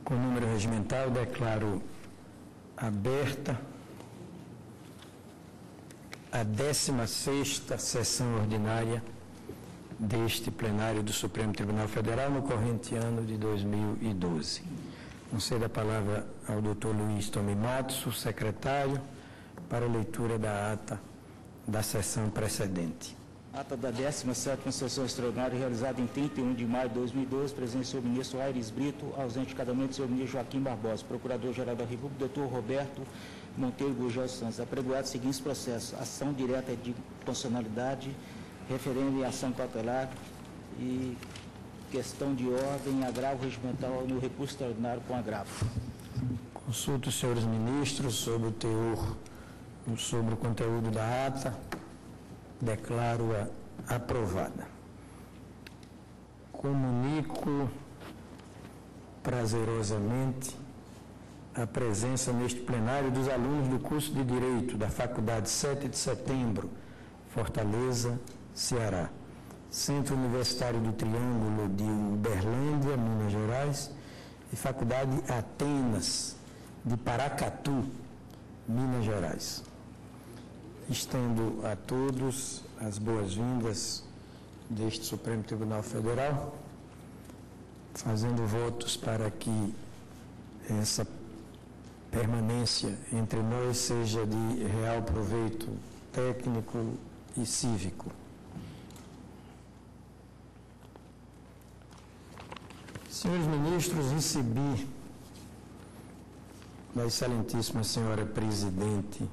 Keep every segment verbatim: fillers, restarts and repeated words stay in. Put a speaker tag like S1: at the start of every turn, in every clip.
S1: Com o número regimental, declaro aberta a décima sexta sessão ordinária deste plenário do Supremo Tribunal Federal no corrente ano de dois mil e doze. Concedo a palavra ao doutor Luiz Tome Matos, o secretário, para a leitura da ata da sessão precedente.
S2: Ata da décima sétima sessão extraordinária realizada em trinta e um de maio de dois mil e doze, presença o ministro Aires Brito, ausente cadamente o senhor ministro Joaquim Barbosa, procurador-geral da República, doutor Roberto Monteiro Gurgel Santos. Apregoados os seguintes processos: ação direta de constitucionalidade, referendo em ação cautelar e questão de ordem, agravo regimental no recurso extraordinário com agravo.
S1: Consulto os senhores ministros sobre o teor, sobre o conteúdo da ata. Declaro-a aprovada. Comunico prazerosamente a presença neste plenário dos alunos do curso de Direito da Faculdade sete de setembro, Fortaleza, Ceará. Centro Universitário do Triângulo de Uberlândia, Minas Gerais, e Faculdade Atenas de Paracatu, Minas Gerais. Estendo a todos as boas-vindas deste Supremo Tribunal Federal, fazendo votos para que essa permanência entre nós seja de real proveito técnico e cívico. Senhores ministros, recebi da excelentíssima senhora presidente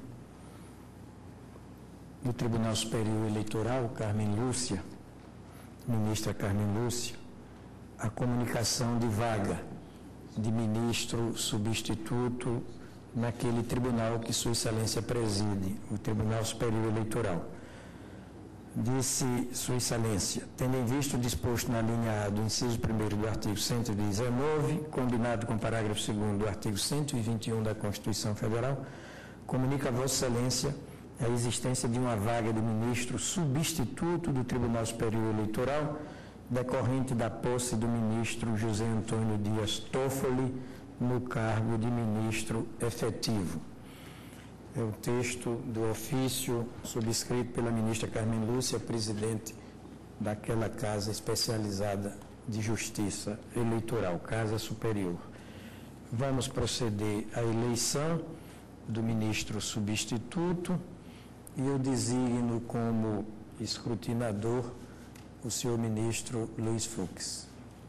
S1: do Tribunal Superior Eleitoral, Carmen Lúcia, ministra Carmen Lúcia, a comunicação de vaga de ministro substituto naquele tribunal que Sua Excelência preside, o Tribunal Superior Eleitoral. Disse Sua Excelência, tendo em vista o disposto na linha A do inciso primeiro do artigo cento e dezenove, combinado com o parágrafo segundo do artigo cento e vinte e um da Constituição Federal, comunica a Vossa Excelência a existência de uma vaga de ministro substituto do Tribunal Superior Eleitoral, decorrente da posse do ministro José Antônio Dias Toffoli no cargo de ministro efetivo. É o texto do ofício subscrito pela ministra Carmen Lúcia, presidente daquela Casa Especializada de Justiça Eleitoral, Casa Superior. Vamos proceder à eleição do ministro substituto e eu designo como escrutinador o senhor ministro Luiz Fux.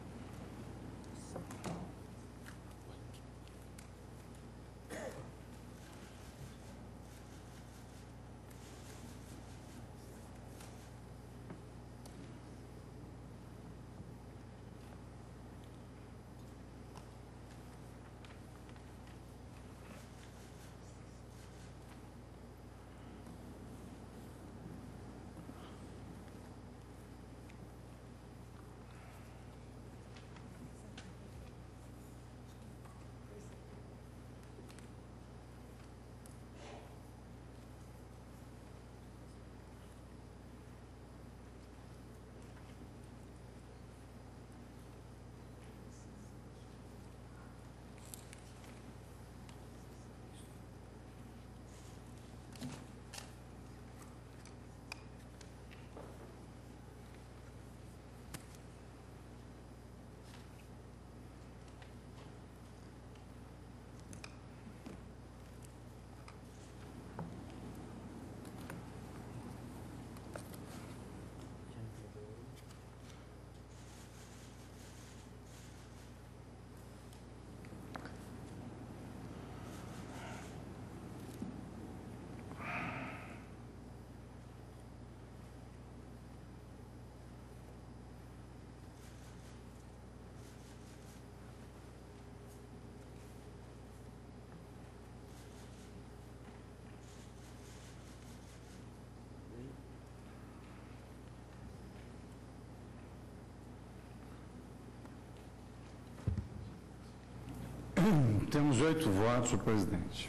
S3: Temos oito votos, senhor presidente.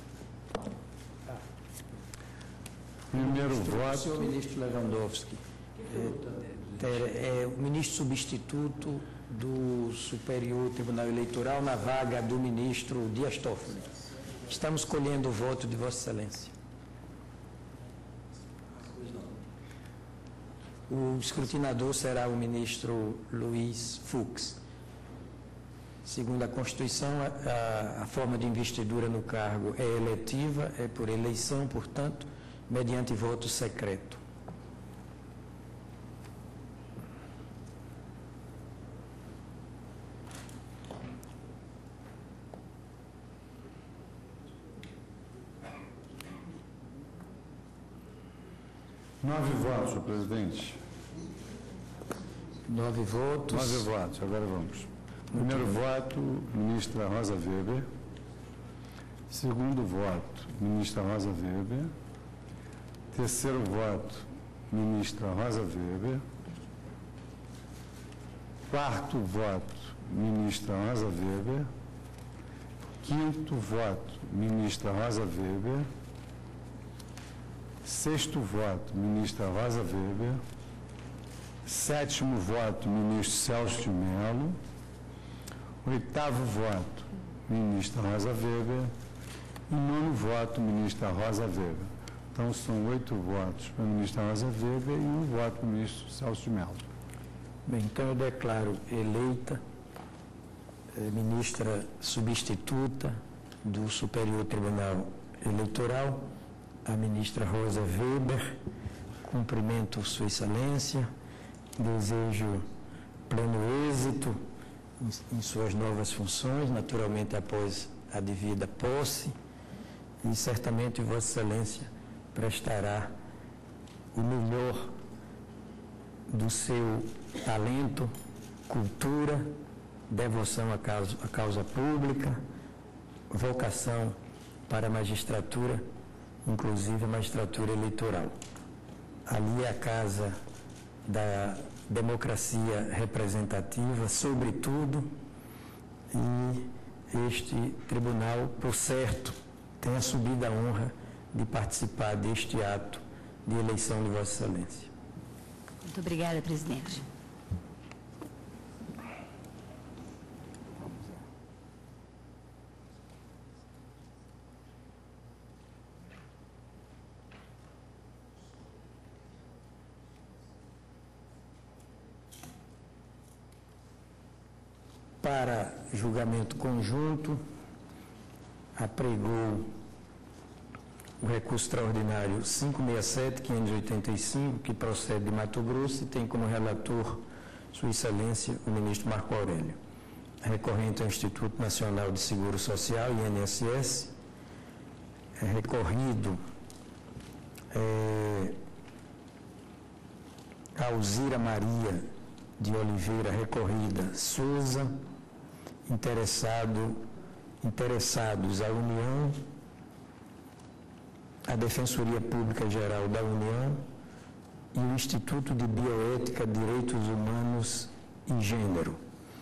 S3: Primeiro voto.
S1: Senhor ministro Lewandowski, É, é o ministro substituto do Superior Tribunal Eleitoral na vaga do ministro Dias Toffoli. Estamos colhendo o voto de Vossa Excelência. O escrutinador será o ministro Luiz Fux. Segundo a Constituição, a, a forma de investidura no cargo é eletiva, é por eleição, portanto, mediante voto secreto.
S3: Nove votos, senhor presidente.
S1: Nove votos.
S3: Nove votos, agora vamos. Primeiro voto, ministra Rosa Weber. Segundo voto, ministra Rosa Weber. Terceiro voto, ministra Rosa Weber. Quarto voto, ministra Rosa Weber. Quinto voto, ministra Rosa Weber. Sexto voto, ministra Rosa Weber. Sétimo voto, ministro Celso de Mello. Oitavo voto, ministra Rosa Weber. E nono voto, ministra Rosa Weber. Então, são oito votos para a ministra Rosa Weber e um voto para o ministro Celso de Mello.
S1: Bem, então eu declaro eleita eh, ministra substituta do Superior Tribunal Eleitoral, a ministra Rosa Weber. Cumprimento Sua Excelência, desejo pleno êxito em, em suas novas funções, naturalmente após a devida posse, e certamente Vossa Excelência prestará o melhor do seu talento, cultura, devoção à causa, à causa pública, vocação para a magistratura, inclusive a magistratura eleitoral. Ali é a casa da democracia representativa, sobretudo, e este tribunal, por certo, tem assumido a honra de participar deste ato de eleição de Vossa Excelência.
S4: Muito obrigada, presidente.
S1: Para julgamento conjunto, apregou o recurso extraordinário quinhentos e sessenta e sete, quinhentos e oitenta e cinco, que procede de Mato Grosso e tem como relator Sua Excelência o ministro Marco Aurélio. Recorrente ao Instituto Nacional de Seguro Social, I N S S, é recorrido é, Alzira Maria de Oliveira Recorrida Souza, interessado, interessados a União, a Defensoria Pública Geral da União e o Instituto de Bioética, Direitos Humanos e Gênero.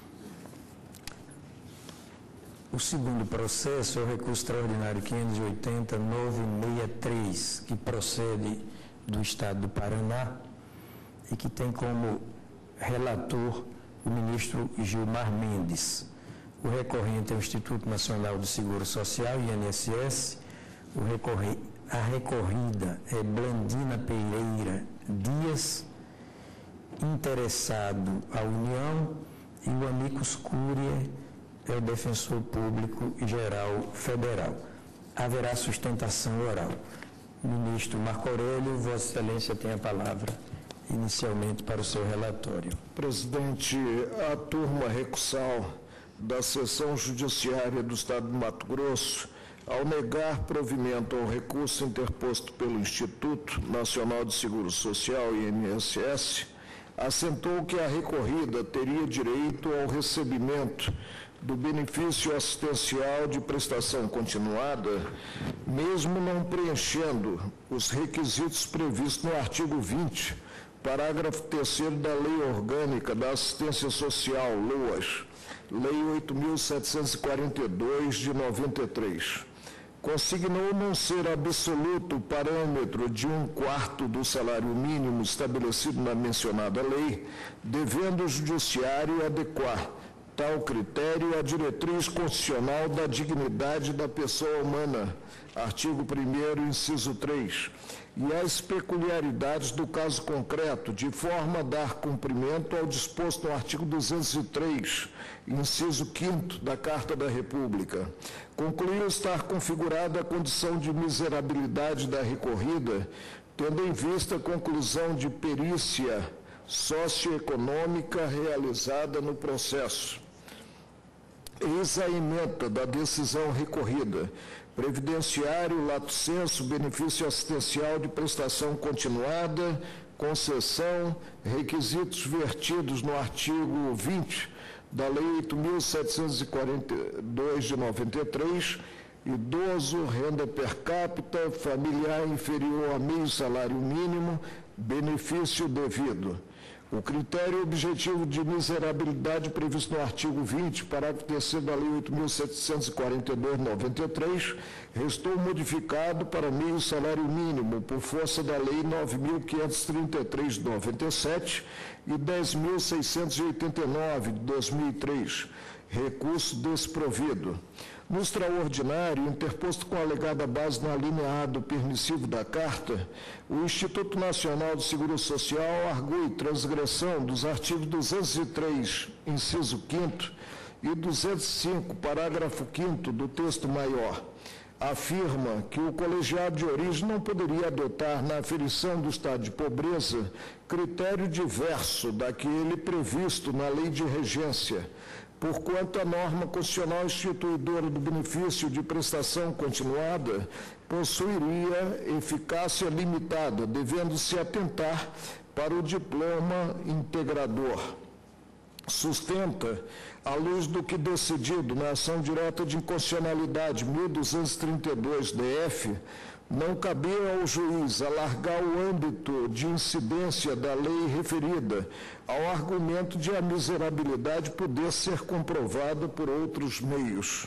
S1: O segundo processo é o recurso extraordinário quinhentos e oitenta, novecentos e sessenta e três, que procede do Estado do Paraná e que tem como relator o ministro Gilmar Mendes. O recorrente é o Instituto Nacional do Seguro Social, I N S S. O recorre... A recorrida é Blandina Pereira Dias, interessado a União, e o amicus curiae é o Defensor Público Geral Federal. Haverá sustentação oral. Ministro Marco Aurélio, Vossa Excelência tem a palavra inicialmente para o seu relatório.
S5: Presidente, a turma recursal da Seção Judiciária do Estado de Mato Grosso, ao negar provimento ao recurso interposto pelo Instituto Nacional de Seguro Social, I N S S, assentou que a recorrida teria direito ao recebimento do benefício assistencial de prestação continuada, mesmo não preenchendo os requisitos previstos no artigo vinte, parágrafo terceiro da Lei Orgânica da Assistência Social, LOAS, Lei oito mil setecentos e quarenta e dois, de noventa e três. consignou não ser absoluto o parâmetro de um quarto do salário mínimo estabelecido na mencionada lei, devendo o Judiciário adequar tal critério à diretriz constitucional da dignidade da pessoa humana, artigo primeiro, inciso três, e às peculiaridades do caso concreto, de forma a dar cumprimento ao disposto no artigo duzentos e três, inciso quinto da Carta da República. Concluiu estar configurada a condição de miserabilidade da recorrida, tendo em vista a conclusão de perícia socioeconômica realizada no processo. Eis a ementa da decisão recorrida. Previdenciário, lato sensu, benefício assistencial de prestação continuada, concessão, requisitos vertidos no artigo vinte da Lei oito mil setecentos e quarenta e dois de noventa e três, idoso, renda per capita, familiar inferior a meio salário mínimo, benefício devido. O critério objetivo de miserabilidade previsto no artigo vinte, parágrafo terceiro da Lei oito mil setecentos e quarenta e dois de noventa e três, restou modificado para meio salário mínimo por força da Lei nove mil quinhentos e trinta e três de noventa e sete e dez mil seiscentos e oitenta e nove de dois mil e três, recurso desprovido. No extraordinário, interposto com a alegada base no alineado permissivo da Carta, o Instituto Nacional do Seguro Social argue transgressão dos artigos duzentos e três, inciso quinto, e duzentos e cinco, parágrafo quinto do texto maior. Afirma que o colegiado de origem não poderia adotar na aferição do estado de pobreza critério diverso daquele previsto na lei de regência, porquanto a norma constitucional instituidora do benefício de prestação continuada possuiria eficácia limitada, devendo-se atentar para o diploma integrador. Sustenta, à luz do que decidido na ação direta de inconstitucionalidade mil duzentos e trinta e dois D F, não cabia ao juiz alargar o âmbito de incidência da lei referida ao argumento de a miserabilidade poder ser comprovada por outros meios.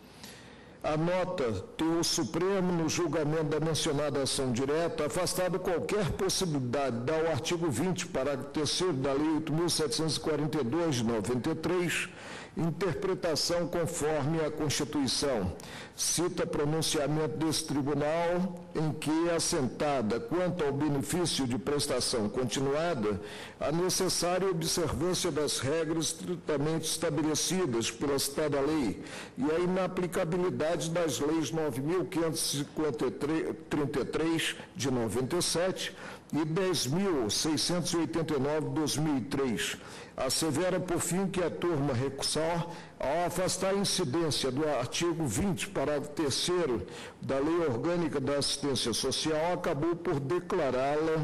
S5: Anota ter o Supremo, no julgamento da mencionada ação direta, afastado qualquer possibilidade de dar ao artigo vinte, parágrafo terceiro da Lei oito mil setecentos e quarenta e dois de noventa e três, interpretação conforme a Constituição. Cita pronunciamento desse tribunal em que é assentada, quanto ao benefício de prestação continuada, a necessária observância das regras estritamente estabelecidas pela citada lei e a inaplicabilidade das leis nove mil quinhentos e trinta e três de noventa e sete e dez mil seiscentos e oitenta e nove de dois mil e três. Assevera, por fim, que a turma recursal, ao afastar a incidência do artigo vinte, parágrafo terceiro da Lei Orgânica da Assistência Social, acabou por declará-la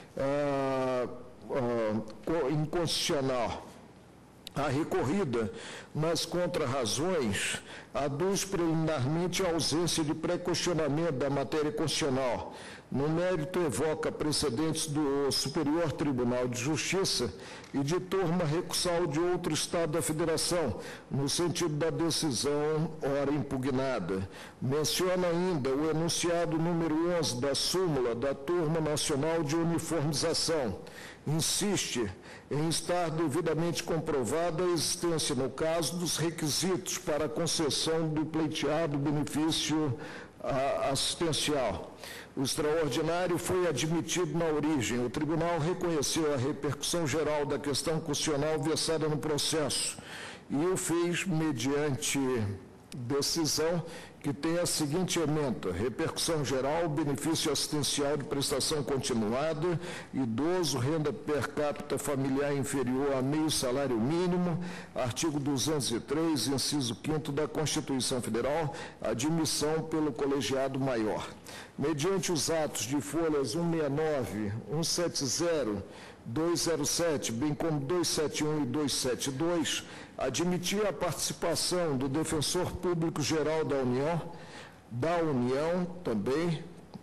S5: ah, ah, inconstitucional. A recorrida, nas contrarrazões, aduz preliminarmente a ausência de pré-questionamento da matéria constitucional. No mérito, evoca precedentes do Superior Tribunal de Justiça e de turma recursal de outro Estado da Federação, no sentido da decisão ora impugnada. Menciona ainda o enunciado número onze da súmula da Turma Nacional de Uniformização. Insiste em estar devidamente comprovada a existência, no caso, dos requisitos para a concessão do pleiteado benefício assistencial. O extraordinário foi admitido na origem. O tribunal reconheceu a repercussão geral da questão constitucional versada no processo e o fez mediante decisão que tem a seguinte ementa: repercussão geral, benefício assistencial de prestação continuada, idoso, renda per capita familiar inferior a meio salário mínimo, artigo duzentos e três, inciso quinto da Constituição Federal, admissão pelo colegiado maior. Mediante os atos de folhas cento e sessenta e nove, cento e setenta, duzentos e sete, bem como duzentos e setenta e um e duzentos e setenta e dois, admitir a participação do Defensor Público Geral da União, da União também,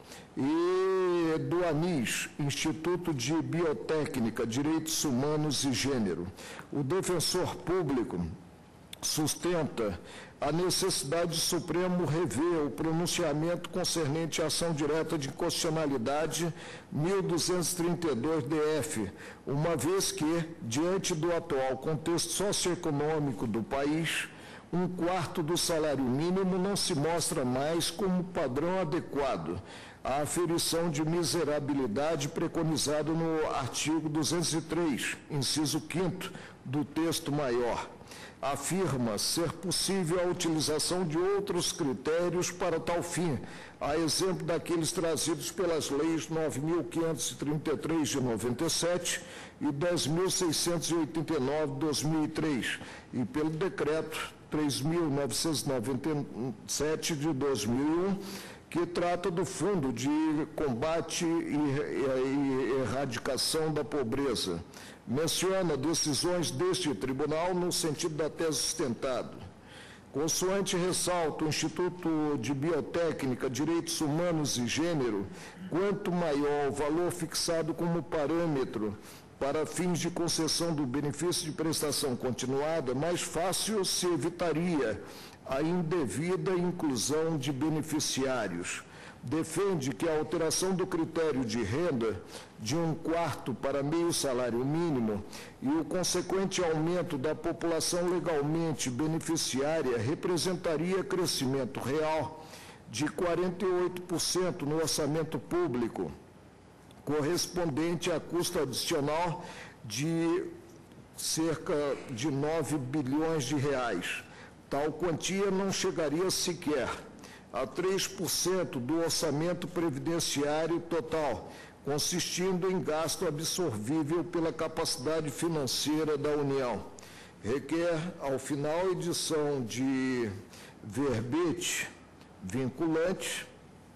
S5: e do ANIS, Instituto de Biotécnica, Direitos Humanos e Gênero. O Defensor Público sustenta a necessidade de Supremo rever o pronunciamento concernente à ação direta de inconstitucionalidade mil duzentos e trinta e dois D F, uma vez que, diante do atual contexto socioeconômico do país, um quarto do salário mínimo não se mostra mais como padrão adequado à aferição de miserabilidade preconizado no artigo duzentos e três, inciso quinto do texto maior. Afirma ser possível a utilização de outros critérios para tal fim, a exemplo daqueles trazidos pelas leis nove mil quinhentos e trinta e três de noventa e sete e dez mil seiscentos e oitenta e nove de dois mil e três, e pelo decreto três mil novecentos e noventa e sete de dois mil e um, que trata do Fundo de Combate e Erradicação da Pobreza. Menciona decisões deste tribunal no sentido da tese sustentada. Consoante ressalta o Instituto de Biotécnica, Direitos Humanos e Gênero, quanto maior o valor fixado como parâmetro para fins de concessão do benefício de prestação continuada, mais fácil se evitaria a indevida inclusão de beneficiários. Defende que a alteração do critério de renda de um quarto para meio salário mínimo e o consequente aumento da população legalmente beneficiária representaria crescimento real de quarenta e oito por cento no orçamento público, correspondente a custo adicional de cerca de nove bilhões de reais. Tal quantia não chegaria sequer a três por cento do orçamento previdenciário total, consistindo em gasto absorvível pela capacidade financeira da União. Requer, ao final, edição de verbete vinculante,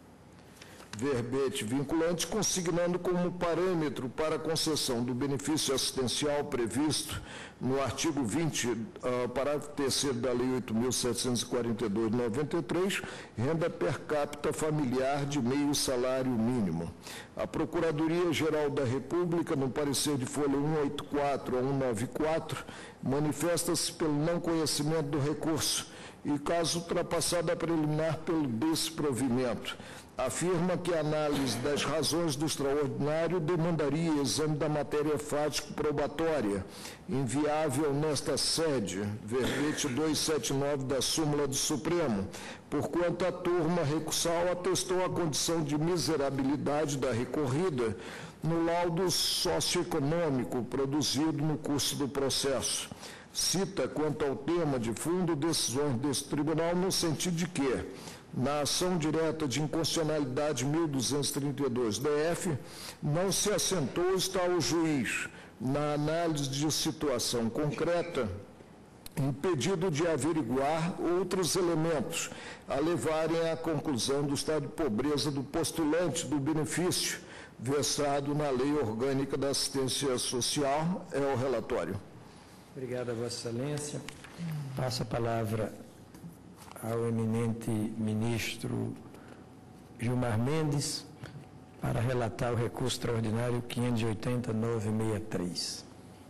S5: verbete vinculante, consignando como parâmetro para a concessão do benefício assistencial previsto no artigo vinte, uh, parágrafo terceiro da Lei oito mil setecentos e quarenta e dois de noventa e três, renda per capita familiar de meio salário mínimo. A Procuradoria-Geral da República, no parecer de folha cento e oitenta e quatro a cento e noventa e quatro, manifesta-se pelo não conhecimento do recurso e, caso ultrapassada a preliminar, pelo desprovimento. Afirma que a análise das razões do extraordinário demandaria exame da matéria fático-probatória, inviável nesta sede, verbete duzentos e setenta e nove da súmula do Supremo, porquanto a turma recursal atestou a condição de miserabilidade da recorrida no laudo socioeconômico produzido no curso do processo. Cita, quanto ao tema de fundo, decisões desse tribunal no sentido de que, na ação direta de inconstitucionalidade mil duzentos e trinta e dois D F, não se assentou está o juiz, na análise de situação concreta, impedido de averiguar outros elementos a levarem à conclusão do estado de pobreza do postulante do benefício, versado na Lei Orgânica da Assistência Social. É o relatório.
S1: Obrigado a Vossa Excelência. Passo a palavra ao eminente ministro Gilmar Mendes para relatar o recurso extraordinário quinhentos e oitenta mil novecentos e sessenta e três.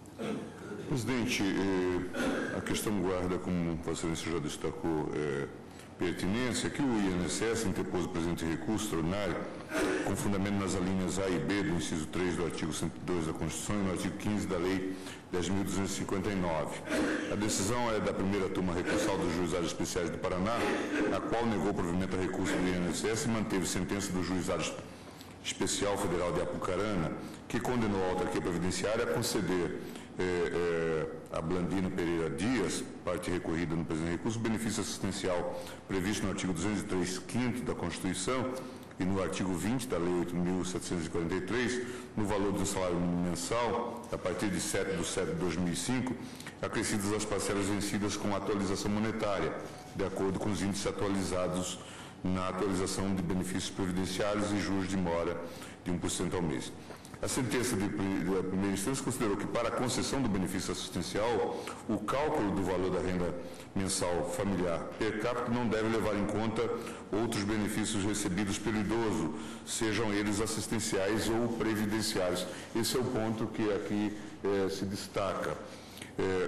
S6: Presidente, eh, a questão guarda, como Vossa Excelência já destacou, eh, pertinência, que o I N S S interpôs o presente recurso extraordinário com fundamento nas alíneas A e B do inciso três do artigo cento e dois da Constituição e no artigo quinze da Lei dez mil duzentos e cinquenta e nove. A decisão é da primeira turma recursal dos Juizados Especiais do Paraná, a qual negou provimento a recurso do I N S S e manteve sentença do Juizado Especial Federal de Apucarana, que condenou a autarquia previdenciária a conceder eh, eh, a Blandino Pereira Dias, parte recorrida no presente recurso, benefício assistencial previsto no artigo duzentos e três, quinto da Constituição e no artigo vinte da Lei oito mil setecentos e quarenta e três, no valor do salário mínimo mensal, a partir de sete de setembro de dois mil e cinco, acrescidas as parcelas vencidas com atualização monetária, de acordo com os índices atualizados na atualização de benefícios previdenciários e juros de mora de um por cento ao mês. A sentença de, da primeira instância considerou que, para a concessão do benefício assistencial, o cálculo do valor da renda mensal familiar per capita não deve levar em conta outros benefícios recebidos pelo idoso, sejam eles assistenciais ou previdenciários. Esse é o ponto que aqui eh, se destaca. Eh,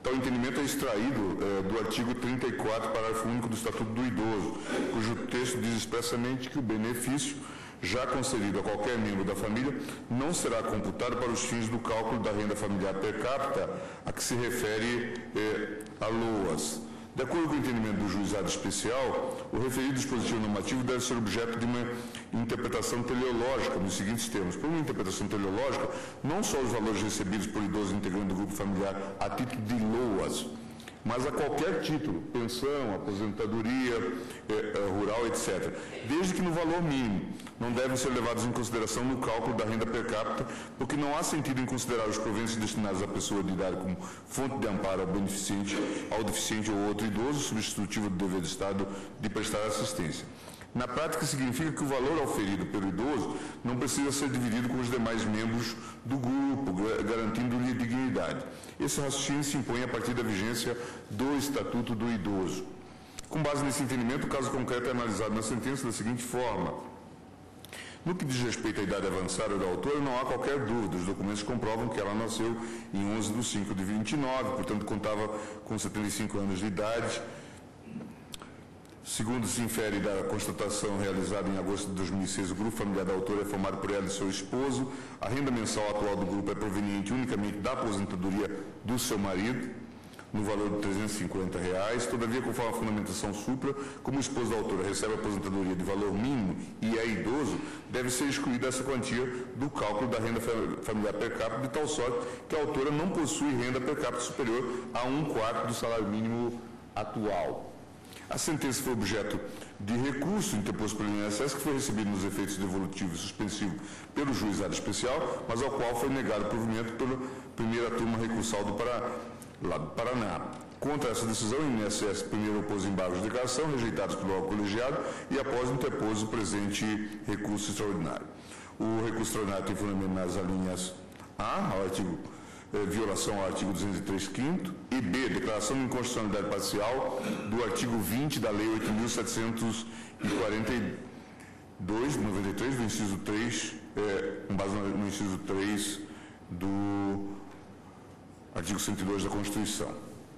S6: Tal entendimento é extraído eh, do artigo trinta e quatro, parágrafo único do Estatuto do Idoso, cujo texto diz expressamente que o benefício já concedido a qualquer membro da família não será computado para os fins do cálculo da renda familiar per capita a que se refere eh, a LOAS. De acordo com o entendimento do juizado especial, o referido dispositivo normativo deve ser objeto de uma interpretação teleológica, nos seguintes termos. Por uma interpretação teleológica, não só os valores recebidos por idosos integrantes do grupo familiar a título de LOAS, mas a qualquer título, pensão, aposentadoria eh, eh, rural, etcétera, desde que no valor mínimo não devem ser levados em consideração no cálculo da renda per capita, porque não há sentido em considerar os proventos destinados à pessoa de idade como fonte de amparo ao beneficente, ao deficiente ou outro idoso, substitutivo do dever do Estado de prestar assistência. Na prática, significa que o valor auferido pelo idoso não precisa ser dividido com os demais membros do grupo, garantindo-lhe dignidade. Esse raciocínio se impõe a partir da vigência do Estatuto do Idoso. Com base nesse entendimento, o caso concreto é analisado na sentença da seguinte forma. No que diz respeito à idade avançada da autora, não há qualquer dúvida. Os documentos comprovam que ela nasceu em onze de cinco de vinte e nove, portanto, contava com setenta e cinco anos de idade. Segundo se infere da constatação realizada em agosto de dois mil e seis, o grupo familiar da autora é formado por ela e seu esposo. A renda mensal atual do grupo é proveniente unicamente da aposentadoria do seu marido, no valor de trezentos e cinquenta reais. Todavia, conforme a fundamentação supra, como o esposo da autora recebe a aposentadoria de valor mínimo e é idoso, deve ser excluída essa quantia do cálculo da renda familiar per capita, de tal sorte que a autora não possui renda per capita superior a um quarto do salário mínimo atual. A sentença foi objeto de recurso interposto pelo I N S S, que foi recebido nos efeitos devolutivos e suspensivos pelo juizado especial, mas ao qual foi negado provimento pela primeira turma recursal do Pará, lá do Paraná. Contra essa decisão, o I N S S primeiro opôs embargos de declaração, rejeitados pelo órgão colegiado, e após interpôs o presente recurso extraordinário. O recurso extraordinário tem fundamento nas alíneas A, ao artigo Eh, violação ao artigo duzentos e três, quinto, e B, declaração de inconstitucionalidade parcial do artigo vinte da Lei oito mil setecentos e quarenta e dois, de noventa e três, do inciso três, eh, com base no, no inciso três do artigo cento e dois da Constituição.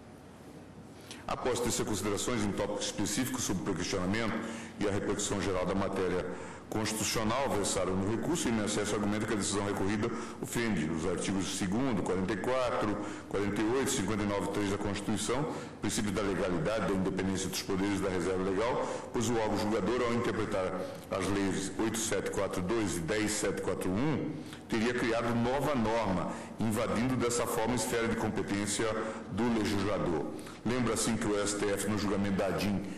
S6: Após tecer considerações em tópicos específicos sobre o questionamento e a repercussão geral da matéria constitucional versaram no recurso, e o I N S S argumenta que a decisão recorrida ofende os artigos segundo, quarenta e quatro, quarenta e oito, cinquenta e nove, três da Constituição, princípio da legalidade, da independência dos poderes da reserva legal, pois o órgão julgador, ao interpretar as leis oito mil setecentos e quarenta e dois e dez mil setecentos e quarenta e um, teria criado nova norma, invadindo dessa forma a esfera de competência do legislador. Lembra assim que o S T F, no julgamento da A D I M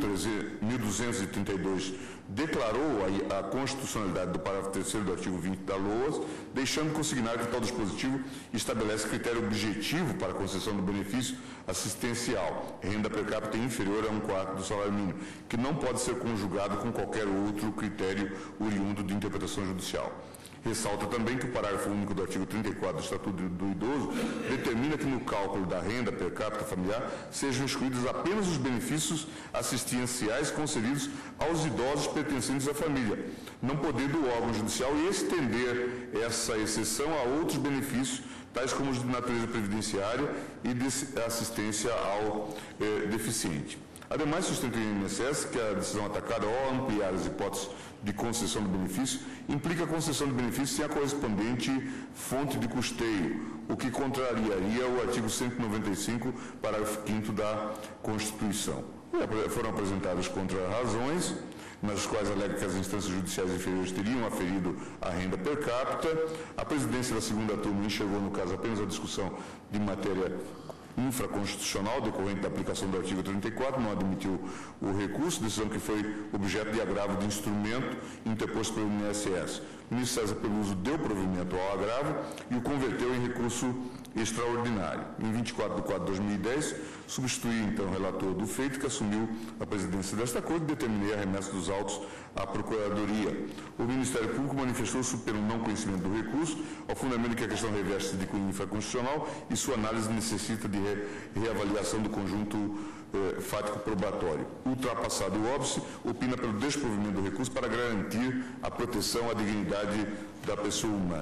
S6: mil duzentos e trinta e dois, declarou a, a constitucionalidade do parágrafo terceiro do artigo vinte da LOAS, deixando consignado que tal dispositivo estabelece critério objetivo para a concessão do benefício assistencial, renda per capita inferior a um quarto do salário mínimo, que não pode ser conjugado com qualquer outro critério oriundo de interpretação judicial. Ressalta também que o parágrafo único do artigo trinta e quatro do Estatuto do Idoso determina que no cálculo da renda per capita familiar sejam excluídos apenas os benefícios assistenciais concedidos aos idosos pertencentes à família, não podendo o órgão judicial estender essa exceção a outros benefícios, tais como os de natureza previdenciária e de assistência ao eh, deficiente. Ademais, sustenta o I N S S que a decisão atacada, ao ampliar as hipóteses de concessão do benefício, implica a concessão do benefício sem a correspondente fonte de custeio, o que contrariaria o artigo cento e noventa e cinco, parágrafo quinto da Constituição. Foram apresentadas contra-razões, nas quais alega que as instâncias judiciais inferiores teriam aferido a renda per capita. A presidência da segunda turma enxergou, no caso, apenas a discussão de matéria infraconstitucional decorrente da aplicação do artigo trinta e quatro, não admitiu o recurso, decisão que foi objeto de agravo de instrumento interposto pelo I N S S. O ministro César Peluso deu provimento ao agravo e o converteu em recurso extraordinário. Em vinte e quatro de quatro de dois mil e dez, substituiu então o relator do feito, que assumiu a presidência desta Corte, e determinei a remessa dos autos à Procuradoria. O Ministério Público manifestou-se pelo não conhecimento do recurso, ao fundamento que a questão reveste de cunho infraconstitucional e sua análise necessita de re reavaliação do conjunto eh, fático probatório. Ultrapassado o óbice, opina pelo desprovimento do recurso para garantir a proteção à dignidade da pessoa humana.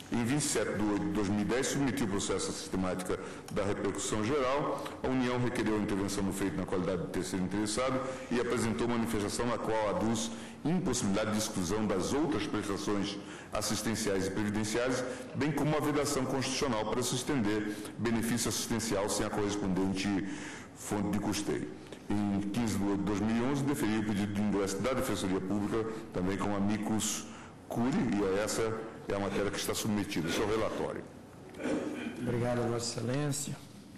S6: Em vinte e sete de oito de dois mil e dez, submetiu o processo à sistemática da repercussão geral. A União requereu a intervenção no feito na qualidade de terceiro interessado e apresentou manifestação na qual aduz impossibilidade de exclusão das outras prestações assistenciais e previdenciárias, bem como a vedação constitucional para se estender benefício assistencial sem a correspondente fonte de custeio. Em quinze de oito de dois mil e onze, deferiu o pedido de ingresso da Defensoria Pública, também com amicus curiae, e essa é a matéria que está submetida. Esse é o relatório.
S1: Obrigado, Vossa Excelência.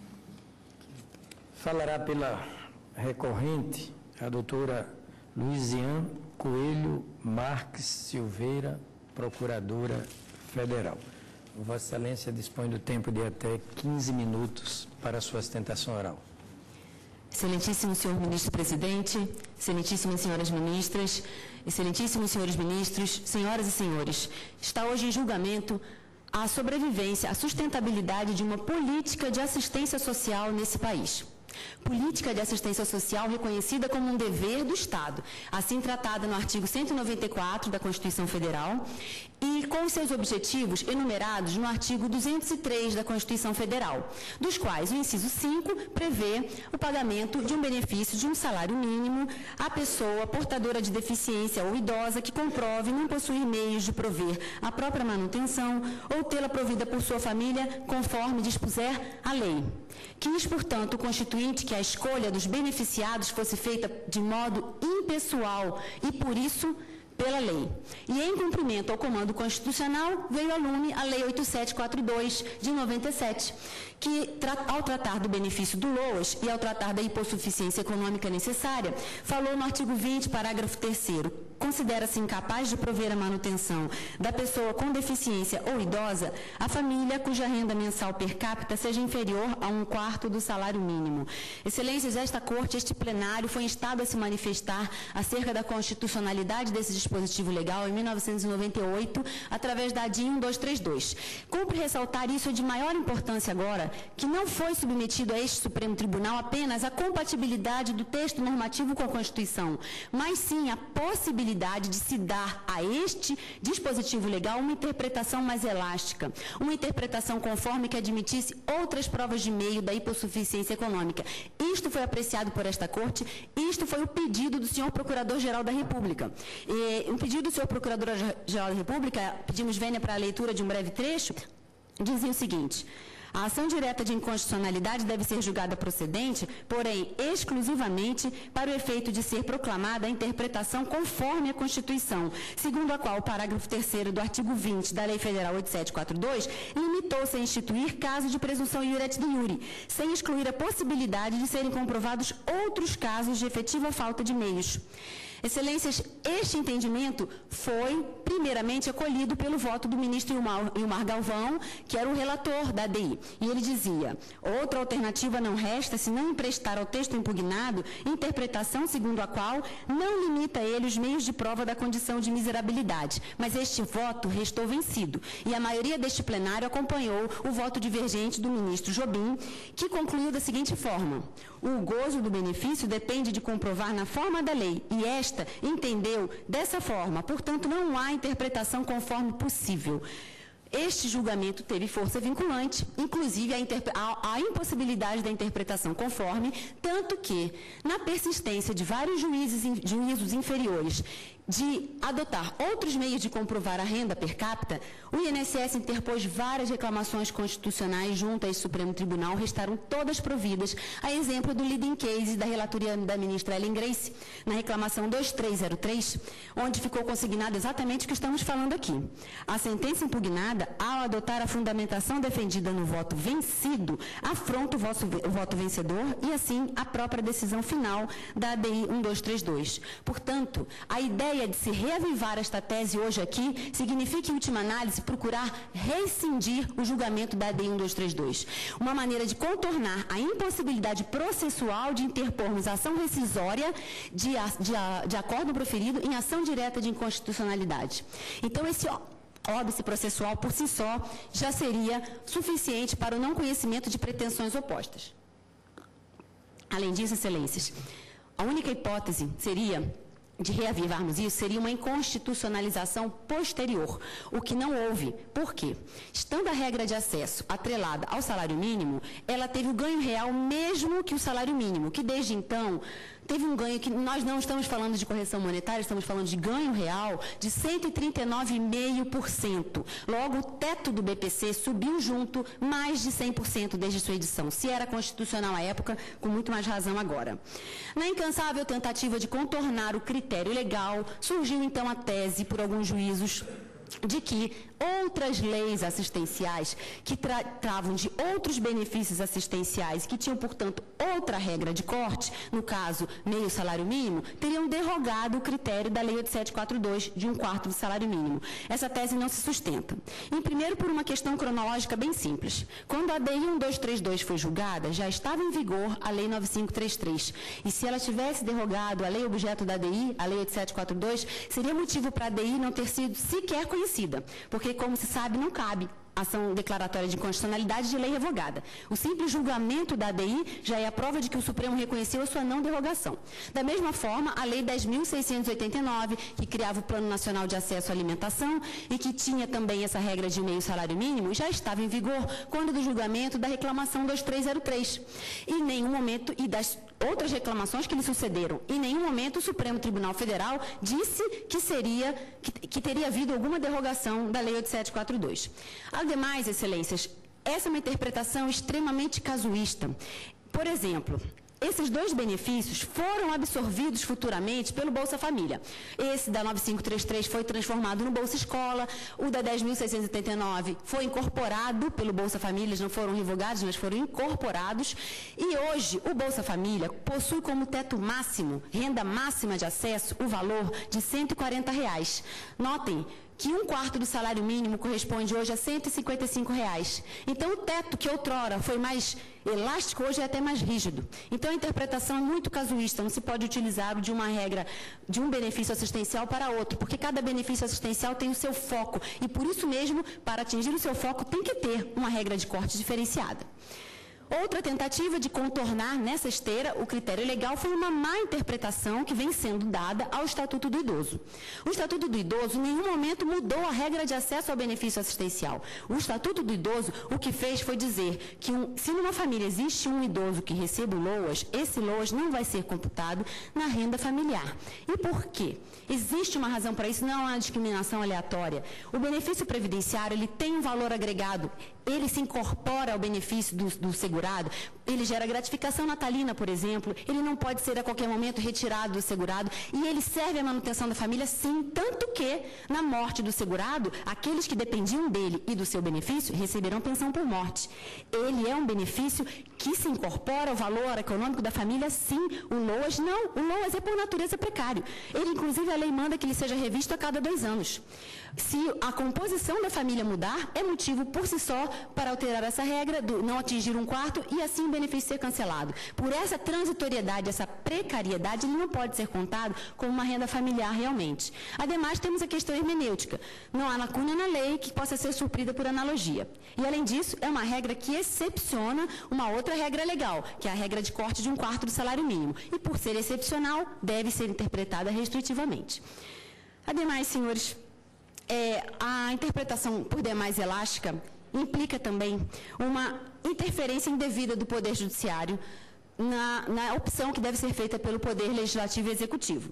S1: Falará pela recorrente a doutora Luiziane Coelho Marques Silveira, Procuradora Federal. Vossa Excelência dispõe do tempo de até quinze minutos para a sua sustentação oral.
S4: Excelentíssimo senhor ministro-presidente, excelentíssimas senhoras ministras, excelentíssimos senhores ministros, senhoras e senhores, está hoje em julgamento a sobrevivência, a sustentabilidade de uma política de assistência social nesse país. Política de assistência social reconhecida como um dever do Estado, assim tratada no artigo cento e noventa e quatro da Constituição Federal e com seus objetivos enumerados no artigo duzentos e três da Constituição Federal, dos quais o inciso cinco prevê o pagamento de um benefício de um salário mínimo à pessoa portadora de deficiência ou idosa que comprove não possuir meios de prover a própria manutenção ou tê-la provida por sua família, conforme dispuser a lei. Quis, portanto, o Constituinte que a escolha dos beneficiados fosse feita de modo impessoal e, por isso, pela lei. E, em cumprimento ao comando constitucional, veio a lume a Lei oito sete quatro dois, de noventa e sete, que, ao tratar do benefício do LOAS e ao tratar da hipossuficiência econômica necessária, falou no artigo vinte, parágrafo terceiro, considera-se incapaz de prover a manutenção da pessoa com deficiência ou idosa a família cuja renda mensal per capita seja inferior a um quarto do salário mínimo. Excelências, esta Corte, este plenário, foi instado a se manifestar acerca da constitucionalidade desse dispositivo legal em mil novecentos e noventa e oito, através da A D I um dois três dois. Cumpre ressaltar, isso é de maior importância agora, que não foi submetido a este Supremo Tribunal apenas a compatibilidade do texto normativo com a Constituição, mas sim a possibilidade de se dar a este dispositivo legal uma interpretação mais elástica, uma interpretação conforme que admitisse outras provas de meio da hipossuficiência econômica. Isto foi apreciado por esta Corte, isto foi o pedido do senhor Procurador-Geral da República. E, um pedido do senhor Procurador-Geral da República, pedimos vênia para a leitura de um breve trecho, dizia o seguinte: a ação direta de inconstitucionalidade deve ser julgada procedente, porém, exclusivamente para o efeito de ser proclamada a interpretação conforme a Constituição, segundo a qual o parágrafo terceiro do artigo vinte da Lei Federal oito sete quatro dois limitou-se a instituir caso de presunção iuret de iure, sem excluir a possibilidade de serem comprovados outros casos de efetiva falta de meios. Excelências, este entendimento foi, primeiramente, acolhido pelo voto do ministro Ilmar, Ilmar Galvão, que era o relator da A D I. E ele dizia: outra alternativa não resta senão emprestar ao texto impugnado interpretação segundo a qual não limita a ele os meios de prova da condição de miserabilidade. Mas este voto restou vencido. E a maioria deste plenário acompanhou o voto divergente do ministro Jobim, que concluiu da seguinte forma: o gozo do benefício depende de comprovar na forma da lei, e esta entendeu dessa forma, portanto, não há interpretação conforme possível. Este julgamento teve força vinculante, inclusive a, a, a impossibilidade da interpretação conforme, tanto que, na persistência de vários juízes, juízos inferiores de adotar outros meios de comprovar a renda per capita, o I N S S interpôs várias reclamações constitucionais junto a esse Supremo Tribunal, restaram todas providas, a exemplo do leading case da relatoria da ministra Ellen Grace, na reclamação dois três zero três, onde ficou consignado exatamente o que estamos falando aqui. A sentença impugnada, ao adotar a fundamentação defendida no voto vencido, afronta o voto, o voto vencedor e, assim, a própria decisão final da A D I um dois três dois. Portanto, a ideia de se reavivar esta tese hoje aqui significa, em última análise, procurar rescindir o julgamento da A D I um dois três dois. Uma maneira de contornar a impossibilidade processual de interpormos ação rescisória de, de, de acordo proferido em ação direta de inconstitucionalidade. Então, esse óbice processual, por si só, já seria suficiente para o não conhecimento de pretensões opostas. Além disso, excelências, a única hipótese seria de reavivarmos isso, seria uma inconstitucionalização posterior, o que não houve. Por quê? Estando a regra de acesso atrelada ao salário mínimo, ela teve o ganho real mesmo que o salário mínimo, que desde então teve um ganho que nós não estamos falando de correção monetária, estamos falando de ganho real de cento e trinta e nove vírgula cinco por cento. Logo, o teto do B P C subiu junto mais de cem por cento desde sua edição, se era constitucional à época, com muito mais razão agora. Na incansável tentativa de contornar o critério legal, surgiu então a tese por alguns juízos de que outras leis assistenciais que tra travam de outros benefícios assistenciais, que tinham, portanto, outra regra de corte, no caso, meio salário mínimo, teriam derrogado o critério da Lei oitocentos e quarenta e dois de um quarto do salário mínimo. Essa tese não se sustenta. Em primeiro, por uma questão cronológica bem simples. Quando a D I um dois três dois foi julgada, já estava em vigor a Lei nove cinco três três. E se ela tivesse derrogado a lei objeto da D I, a Lei oitocentos e quarenta e dois, seria motivo para a D I não ter sido sequer conhecida, porque, como se sabe, não cabe ação declaratória de inconstitucionalidade de lei revogada. O simples julgamento da D I já é a prova de que o Supremo reconheceu a sua não derrogação. Da mesma forma, a Lei dez mil seiscentos e oitenta e nove, que criava o Plano Nacional de Acesso à Alimentação e que tinha também essa regra de meio salário mínimo, já estava em vigor quando do julgamento da reclamação dois três zero três. E em nenhum momento, e das outras reclamações que lhe sucederam, em nenhum momento o Supremo Tribunal Federal disse que seria, que, que teria havido alguma derrogação da Lei oitocentos e quarenta e dois. Ademais, excelências, essa é uma interpretação extremamente casuísta. Por exemplo, esses dois benefícios foram absorvidos futuramente pelo Bolsa Família. Esse da nove cinco três três foi transformado no Bolsa Escola, o da dez mil seiscentos e oitenta e nove foi incorporado pelo Bolsa Família, não foram revogados, mas foram incorporados. E hoje o Bolsa Família possui como teto máximo, renda máxima de acesso, o valor de cento e quarenta reais. Notem que um quarto do salário mínimo corresponde hoje a cento e cinquenta e cinco reais. Então, o teto que outrora foi mais elástico, hoje é até mais rígido. Então, a interpretação é muito casuísta, não se pode utilizar de uma regra, de um benefício assistencial para outro, porque cada benefício assistencial tem o seu foco, e por isso mesmo, para atingir o seu foco, tem que ter uma regra de corte diferenciada. Outra tentativa de contornar nessa esteira o critério legal foi uma má interpretação que vem sendo dada ao Estatuto do Idoso. O Estatuto do Idoso em nenhum momento mudou a regra de acesso ao benefício assistencial. O Estatuto do Idoso o que fez foi dizer que um, se numa família existe um idoso que receba o LOAS, esse LOAS não vai ser computado na renda familiar. E por quê? Existe uma razão para isso, não é uma discriminação aleatória. O benefício previdenciário ele tem um valor agregado, ele se incorpora ao benefício do, do segurado, ele gera gratificação natalina, por exemplo, ele não pode ser a qualquer momento retirado do segurado e ele serve à manutenção da família, sim, tanto que, na morte do segurado, aqueles que dependiam dele e do seu benefício receberão pensão por morte. Ele é um benefício que se incorpora ao valor econômico da família, sim. O LOAS não, o LOAS é por natureza precário. Ele, inclusive, a lei manda que ele seja revisto a cada dois anos. Se a composição da família mudar, é motivo por si só para alterar essa regra do não atingir um quarto e assim o benefício ser cancelado. Por essa transitoriedade, essa precariedade, ele não pode ser contado como uma renda familiar realmente. Ademais, temos a questão hermenêutica. Não há lacuna na lei que possa ser suprida por analogia. E, além disso, é uma regra que excepciona uma outra regra legal, que é a regra de corte de um quarto do salário mínimo. E, por ser excepcional, deve ser interpretada restritivamente. Ademais, senhores, é, a interpretação por demais elástica implica também uma interferência indevida do Poder Judiciário na, na opção que deve ser feita pelo Poder Legislativo e Executivo.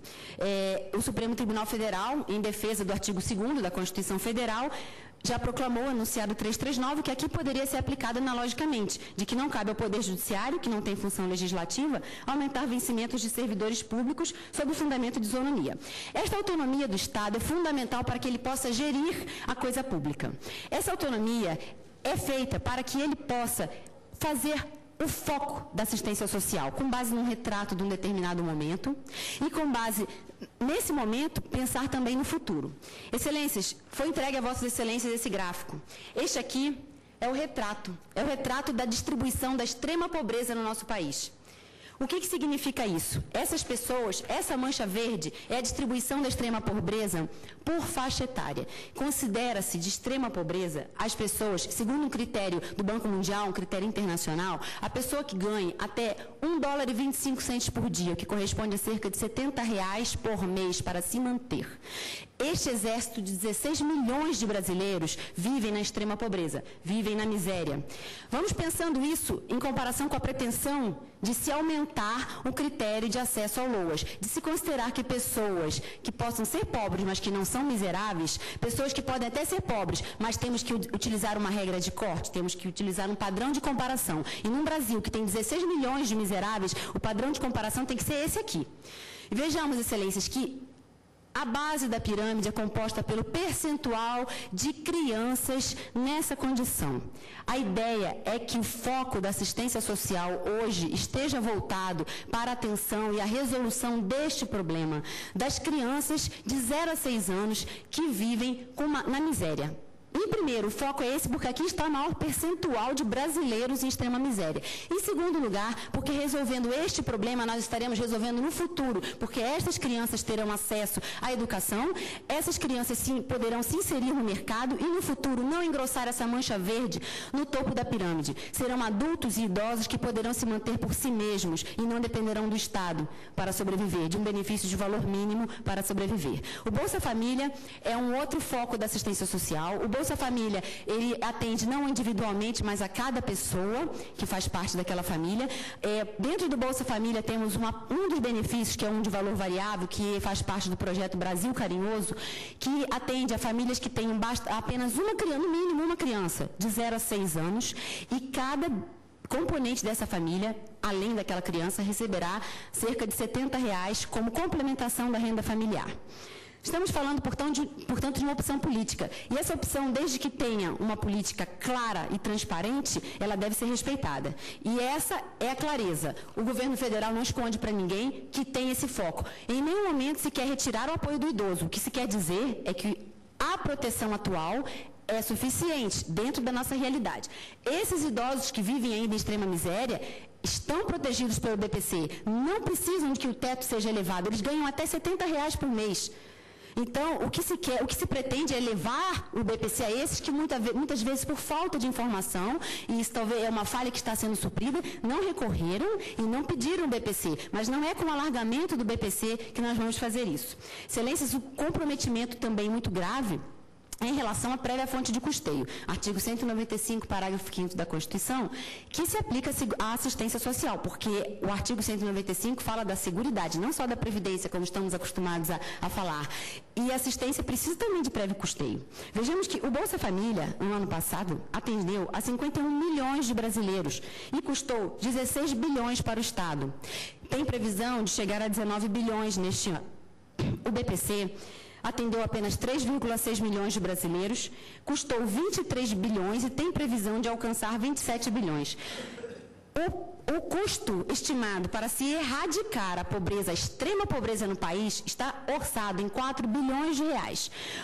S4: É, o Supremo Tribunal Federal, em defesa do artigo segundo da Constituição Federal, já proclamou, anunciado trezentos e trinta e nove, que aqui poderia ser aplicado analogicamente, de que não cabe ao Poder Judiciário, que não tem função legislativa, aumentar vencimentos de servidores públicos sob o fundamento de isonomia. Esta autonomia do Estado é fundamental para que ele possa gerir a coisa pública. Essa autonomia é feita para que ele possa fazer o foco da assistência social, com base num retrato de um determinado momento e com base, nesse momento, pensar também no futuro. Excelências, foi entregue a Vossas Excelências esse gráfico. Este aqui é o retrato, é o retrato da distribuição da extrema pobreza no nosso país. O que, que significa isso? Essas pessoas, essa mancha verde é a distribuição da extrema pobreza por faixa etária. Considera-se de extrema pobreza as pessoas, segundo um critério do Banco Mundial, um critério internacional, a pessoa que ganha até um dólar e vinte e cinco centavos por dia, que corresponde a cerca de setenta reais por mês para se manter. Este exército de dezesseis milhões de brasileiros vivem na extrema pobreza, vivem na miséria. Vamos pensando isso em comparação com a pretensão de se aumentar o critério de acesso ao LOAS, de se considerar que pessoas que possam ser pobres, mas que não são miseráveis, pessoas que podem até ser pobres, mas temos que utilizar uma regra de corte, temos que utilizar um padrão de comparação. E num Brasil que tem dezesseis milhões de miseráveis, o padrão de comparação tem que ser esse aqui. E vejamos, excelências, que a base da pirâmide é composta pelo percentual de crianças nessa condição. A ideia é que o foco da assistência social hoje esteja voltado para a atenção e a resolução deste problema, das crianças de zero a seis anos que vivem com uma, na miséria. Em primeiro, o foco é esse porque aqui está o maior percentual de brasileiros em extrema miséria. Em segundo lugar, porque resolvendo este problema, nós estaremos resolvendo no futuro, porque estas crianças terão acesso à educação, essas crianças sim, poderão se inserir no mercado e no futuro não engrossar essa mancha verde no topo da pirâmide. Serão adultos e idosos que poderão se manter por si mesmos e não dependerão do Estado para sobreviver, de um benefício de valor mínimo para sobreviver. O Bolsa Família é um outro foco da assistência social. O Bolsa Família, ele atende não individualmente, mas a cada pessoa que faz parte daquela família. É, dentro do Bolsa Família temos uma, um dos benefícios, que é um de valor variável, que faz parte do projeto Brasil Carinhoso, que atende a famílias que tenham basta, apenas uma criança, no mínimo uma criança, de zero a seis anos, e cada componente dessa família, além daquela criança, receberá cerca de setenta reais como complementação da renda familiar. Estamos falando, portanto de, portanto, de uma opção política. E essa opção, desde que tenha uma política clara e transparente, ela deve ser respeitada. E essa é a clareza. O governo federal não esconde para ninguém que tem esse foco. Em nenhum momento se quer retirar o apoio do idoso. O que se quer dizer é que a proteção atual é suficiente dentro da nossa realidade. Esses idosos que vivem ainda em extrema miséria estão protegidos pelo B P C. Não precisam de que o teto seja elevado. Eles ganham até setenta reais por mês. Então, o que se quer, o que se pretende é levar o B P C a esses que muita, muitas vezes, por falta de informação, e isso talvez é uma falha que está sendo suprida, não recorreram e não pediram o B P C. Mas não é com o alargamento do B P C que nós vamos fazer isso. Excelências, o comprometimento também muito grave em relação à prévia fonte de custeio, artigo cento e noventa e cinco, parágrafo quinto da Constituição, que se aplica à assistência social, porque o artigo cento e noventa e cinco fala da seguridade, não só da previdência, como estamos acostumados a, a falar. E a assistência precisa também de prévio custeio. Vejamos que o Bolsa Família, no ano passado, atendeu a cinquenta e um milhões de brasileiros e custou dezesseis bilhões para o Estado. Tem previsão de chegar a dezenove bilhões neste ano. O B P C atendeu apenas três vírgula seis milhões de brasileiros, custou vinte e três bilhões e tem previsão de alcançar vinte e sete bilhões. O, o custo estimado para se erradicar a pobreza, a extrema pobreza no país, está orçado em quatro bilhões de reais.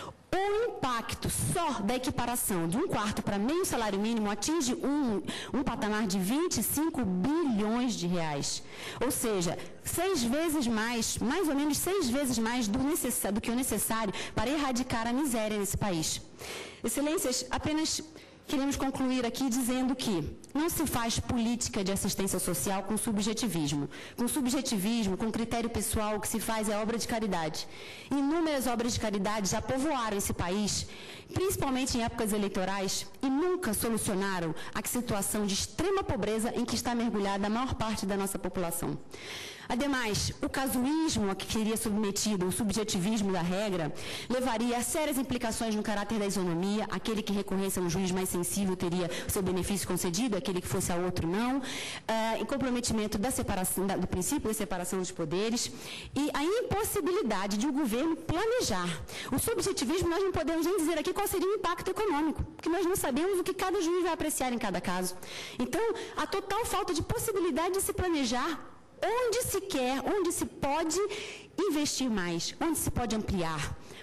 S4: O impacto só da equiparação de um quarto para meio salário mínimo atinge um, um patamar de vinte e cinco bilhões de reais. Ou seja, seis vezes mais, mais ou menos seis vezes mais do, necess, do que o necessário para erradicar a miséria nesse país. Excelências, apenas queremos concluir aqui dizendo que não se faz política de assistência social com subjetivismo. Com subjetivismo, com critério pessoal, o que se faz é obra de caridade. Inúmeras obras de caridade já povoaram esse país, principalmente em épocas eleitorais, e nunca solucionaram a situação de extrema pobreza em que está mergulhada a maior parte da nossa população. Ademais, o casuísmo a que seria submetido, o subjetivismo da regra, levaria a sérias implicações no caráter da isonomia. Aquele que recorresse a um juiz mais sensível teria o seu benefício concedido, aquele que fosse a outro não. Uh, em comprometimento da separação, da, do princípio da separação dos poderes e a impossibilidade de o governo planejar. O subjetivismo nós não podemos nem dizer aqui qual seria o impacto econômico, porque nós não sabemos o que cada juiz vai apreciar em cada caso. Então, a total falta de possibilidade de se planejar onde se quer, onde se pode investir mais, onde se pode ampliar.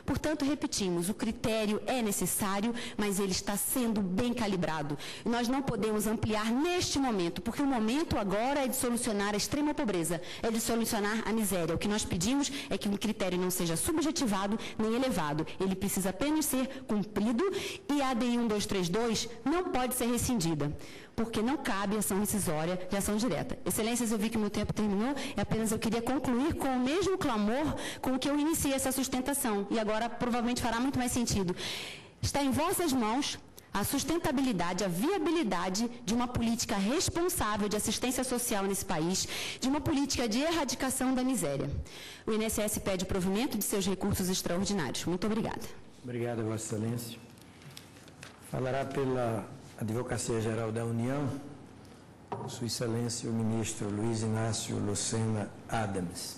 S4: Portanto, repetimos, o critério é necessário, mas ele está sendo bem calibrado. E nós não podemos ampliar neste momento, porque o momento agora é de solucionar a extrema pobreza, é de solucionar a miséria. O que nós pedimos é que o critério não seja subjetivado nem elevado. Ele precisa apenas ser cumprido e a A D I um dois três dois não pode ser rescindida, porque não cabe ação rescisória de ação direta. Excelências, eu vi que meu tempo terminou, e apenas eu queria concluir com o mesmo clamor com que eu iniciei essa sustentação, e agora provavelmente fará muito mais sentido. Está em vossas mãos a sustentabilidade, a viabilidade de uma política responsável de assistência social nesse país, de uma política de erradicação da miséria. O I N S S pede o provimento de seus recursos extraordinários. Muito obrigada.
S1: Obrigado, Vossa Excelência. Falará pela Advocacia Geral da União, Sua Excelência, o ministro Luiz Inácio Lucena Adams.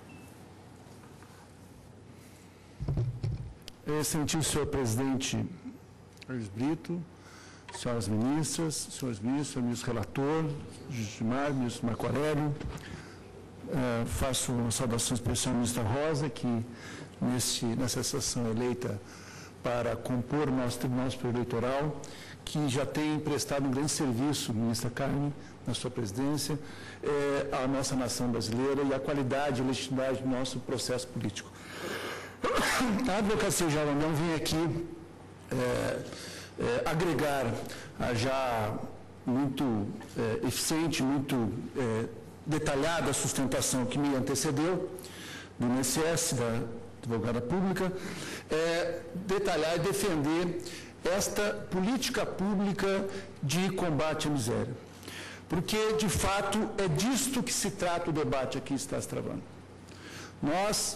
S3: Excelentíssimo senhor presidente Aires Brito, senhoras ministras, senhores ministros, senhor ministro relator, Gilmar, ministro Marco Aurélio, uh, faço uma saudação especial à ministra Rosa, que nesse, nessa sessão eleita para compor o nosso Tribunal Superior Eleitoral, que já tem prestado um grande serviço, ministra Carmen, na sua presidência, eh, à nossa nação brasileira e à qualidade e legitimidade do nosso processo político. A Advocacia Geral da União vem aqui eh, eh, agregar a já muito eh, eficiente, muito eh, detalhada sustentação que me antecedeu, do I N S S, da advogada pública, é, detalhar e defender esta política pública de combate à miséria. Porque, de fato, é disto que se trata o debate aqui está se travando. Nós,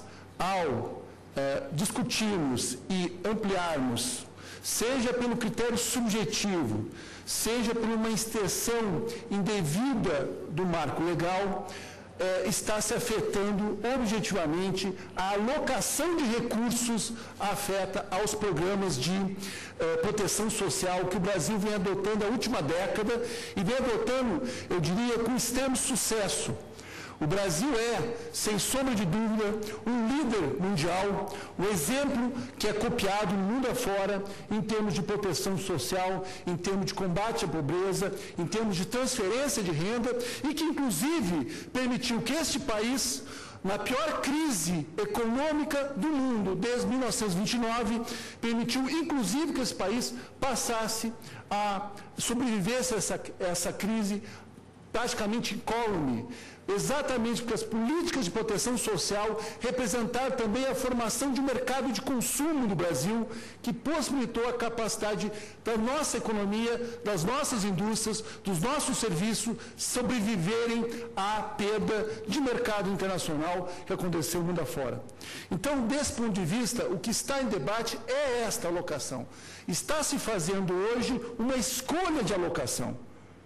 S3: ao é, discutirmos e ampliarmos, seja pelo critério subjetivo, seja por uma extensão indevida do marco legal, Eh, está se afetando objetivamente a alocação de recursos afeta aos programas de eh, proteção social que o Brasil vem adotando a última década e vem adotando, eu diria, com extremo sucesso. O Brasil é, sem sombra de dúvida, um líder mundial, um exemplo que é copiado no mundo afora em termos de proteção social, em termos de combate à pobreza, em termos de transferência de renda e que, inclusive, permitiu que este país, na pior crise econômica do mundo, desde mil novecentos e vinte e nove, permitiu, inclusive, que esse país passasse a sobreviver a essa, essa crise praticamente incólume, exatamente porque as políticas de proteção social representaram também a formação de um mercado de consumo do Brasil, que possibilitou a capacidade da nossa economia, das nossas indústrias, dos nossos serviços sobreviverem à perda de mercado internacional que aconteceu mundo afora. Então, desse ponto de vista, o que está em debate é esta alocação. Está se fazendo hoje uma escolha de alocação.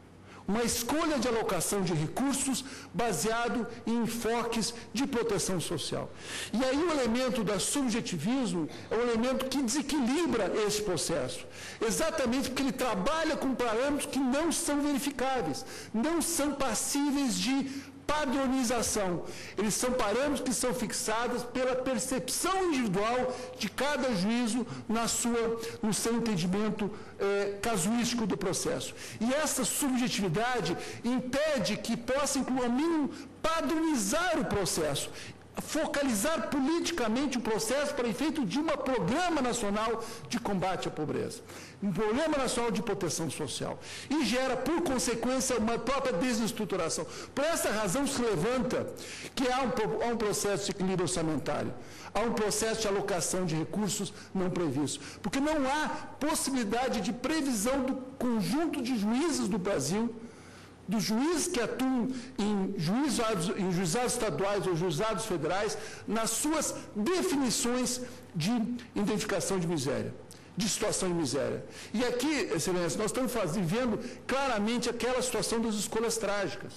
S3: Uma escolha de alocação de recursos baseado em enfoques de proteção social. E aí o elemento do subjetivismo é um elemento que desequilibra esse processo, exatamente porque ele trabalha com parâmetros que não são verificáveis, não são passíveis de padronização. Eles são parâmetros que são fixados pela percepção individual de cada juízo na sua, no seu entendimento eh, casuístico do processo. E essa subjetividade impede que possa, incluir, ao mínimo, padronizar o processo, focalizar politicamente o processo para efeito de um programa nacional de combate à pobreza, um programa nacional de proteção social, e gera, por consequência, uma própria desestruturação. Por essa razão se levanta que há um, há um processo de equilíbrio orçamentário, há um processo de alocação de recursos não previstos, porque não há possibilidade de previsão do conjunto de juízes do Brasil, dos juízes que atuam em juizados, em juizados estaduais ou juizados federais, nas suas definições de identificação de miséria, de situação de miséria. E aqui, Excelência, nós estamos faz, vivendo claramente aquela situação das escolhas trágicas.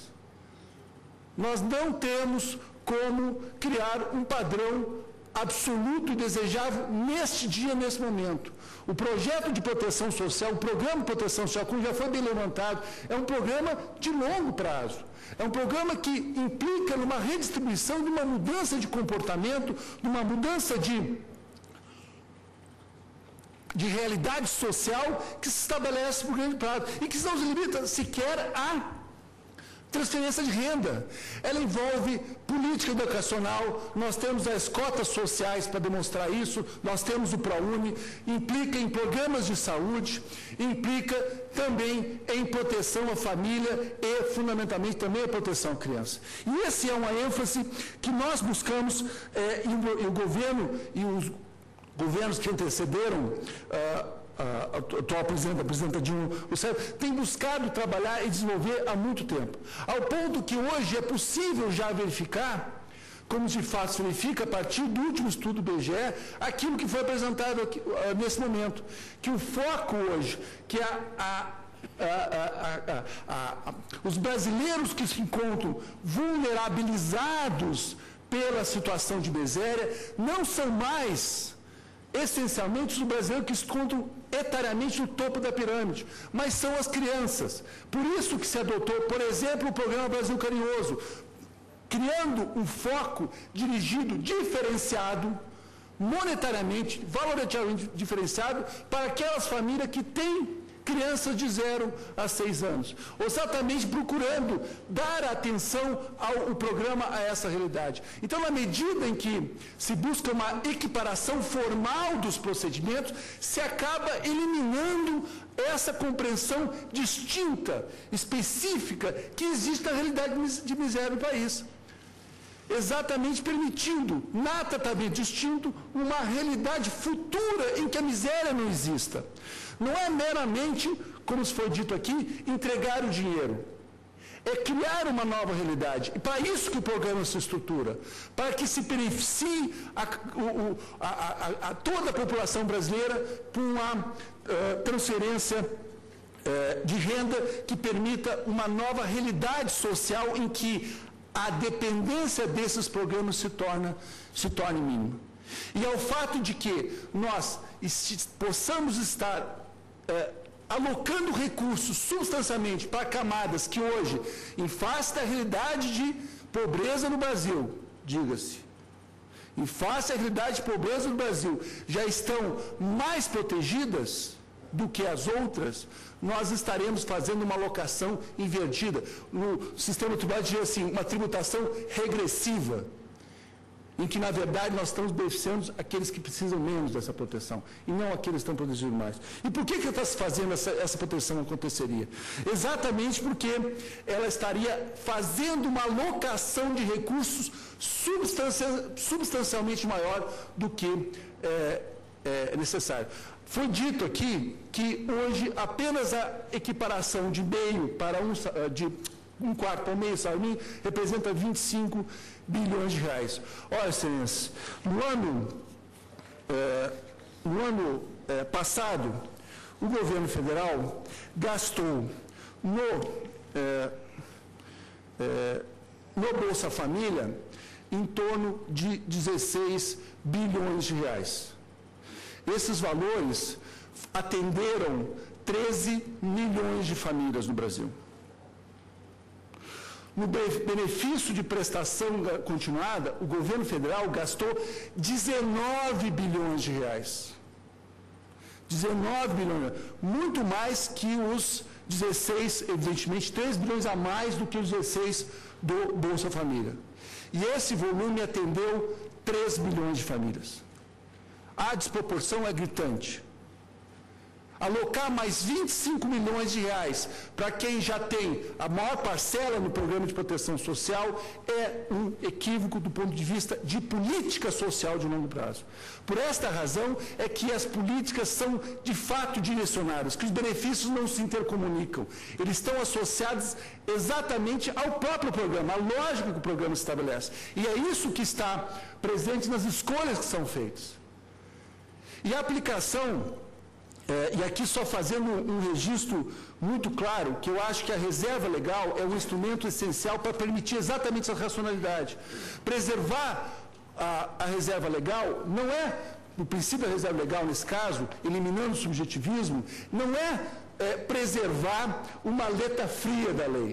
S3: Nós não temos como criar um padrão absoluto e desejável neste dia, nesse momento. O projeto de proteção social, o programa de proteção social, como já foi bem levantado, é um programa de longo prazo. É um programa que implica numa redistribuição, numa mudança de comportamento, numa mudança de
S7: de realidade social que se estabelece por grande prazo e que não se limita sequer a transferência de renda. Ela envolve política educacional, nós temos as cotas sociais para demonstrar isso, nós temos o ProUni, implica em programas de saúde, implica também em proteção à família e, fundamentalmente, também a proteção à criança. E essa é uma ênfase que nós buscamos, é, e, o, e o governo e os governos que antecederam, uh, a atual presidente, a presidenta Dilma Rousseff, tem buscado trabalhar e desenvolver há muito tempo. Ao ponto que hoje é possível já verificar, como de fato se verifica a partir do último estudo do I B G E, aquilo que foi apresentado aqui, uh, nesse momento, que o foco hoje, que a, a A, a, a, a, a, os brasileiros que se encontram vulnerabilizados pela situação de miséria não são mais essencialmente os brasileiros que se encontram etariamente no topo da pirâmide, mas são as crianças. Por isso que se adotou, por exemplo, o programa Brasil Carinhoso, criando um foco dirigido, diferenciado, monetariamente, valorizatoriamente diferenciado, para aquelas famílias que têm crianças de zero a seis anos, exatamente procurando dar atenção ao, ao programa a essa realidade. Então, na medida em que se busca uma equiparação formal dos procedimentos, se acaba eliminando essa compreensão distinta, específica, que existe na realidade de miséria no país. Exatamente permitindo, na tratamento distinto, uma realidade futura em que a miséria não exista. Não é meramente, como se foi dito aqui, entregar o dinheiro. É criar uma nova realidade. E para isso que o programa se estrutura. Para que se beneficie a, o, a, a, a toda a população brasileira com uma uh, transferência uh, de renda que permita uma nova realidade social em que a dependência desses programas se torna, se torne mínima. E ao fato de que nós possamos estar é, alocando recursos substancialmente para camadas que hoje, em face da realidade de pobreza no Brasil, diga-se, em face da realidade de pobreza no Brasil, já estão mais protegidas do que as outras, nós estaremos fazendo uma alocação invertida. No sistema tributário, diz assim, uma tributação regressiva, em que, na verdade, nós estamos beneficiando aqueles que precisam menos dessa proteção, e não aqueles que estão protegidos mais. E por que que está se fazendo essa, essa proteção aconteceria? Exatamente porque ela estaria fazendo uma alocação de recursos substancia, substancialmente maior do que é, é necessário. Foi dito aqui que hoje apenas a equiparação de meio para um, de um quarto para meio salário mínimo representa vinte e cinco bilhões de reais. Olha, excelência, no ano, é, no ano é, passado, o governo federal gastou no, é, é, no Bolsa Família em torno de dezesseis bilhões de reais. Esses valores atenderam treze milhões de famílias no Brasil. No benefício de prestação continuada, o governo federal gastou dezenove bilhões de reais. dezenove bilhões, muito mais que os dezesseis, evidentemente, três bilhões a mais do que os dezesseis do Bolsa Família. E esse volume atendeu três bilhões de famílias. A desproporção é gritante. Alocar mais vinte e cinco milhões de reais para quem já tem a maior parcela no programa de proteção social é um equívoco do ponto de vista de política social de longo prazo. Por esta razão é que as políticas são de fato direcionadas, que os benefícios não se intercomunicam. Eles estão associados exatamente ao próprio programa, à lógica que o programa estabelece. E é isso que está presente nas escolhas que são feitas. E a aplicação, é, e aqui só fazendo um registro muito claro, que eu acho que a reserva legal é um instrumento essencial para permitir exatamente essa racionalidade. Preservar a, a reserva legal não é, o princípio da reserva legal, nesse caso, eliminando o subjetivismo, não é, é preservar uma letra fria da lei,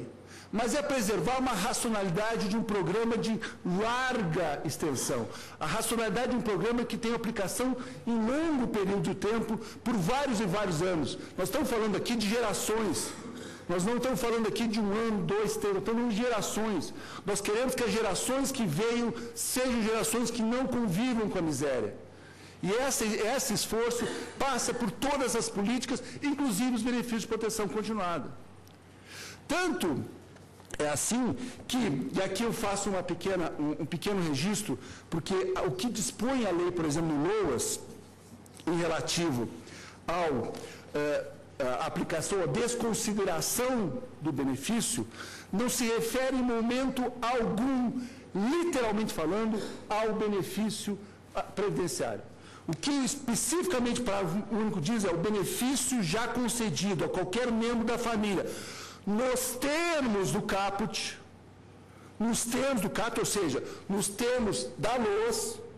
S7: mas é preservar uma racionalidade de um programa de larga extensão. A racionalidade de um programa que tem aplicação em longo período de tempo, por vários e vários anos. Nós estamos falando aqui de gerações. Nós não estamos falando aqui de um ano, dois, três, nós estamos falando de gerações. Nós queremos que as gerações que venham sejam gerações que não convivam com a miséria. E esse, esse esforço passa por todas as políticas, inclusive os benefícios de proteção continuada. Tanto é assim que, e aqui eu faço uma pequena, um, um pequeno registro, porque o que dispõe a lei, por exemplo, no LOAS, em relativo ao... Eh, a aplicação ou desconsideração do benefício, não se refere em momento algum, literalmente falando, ao benefício previdenciário. O que especificamente o parágrafo único diz é o benefício já concedido a qualquer membro da família, nos termos do caput, nos termos do caput, ou seja, nos termos da LOAS,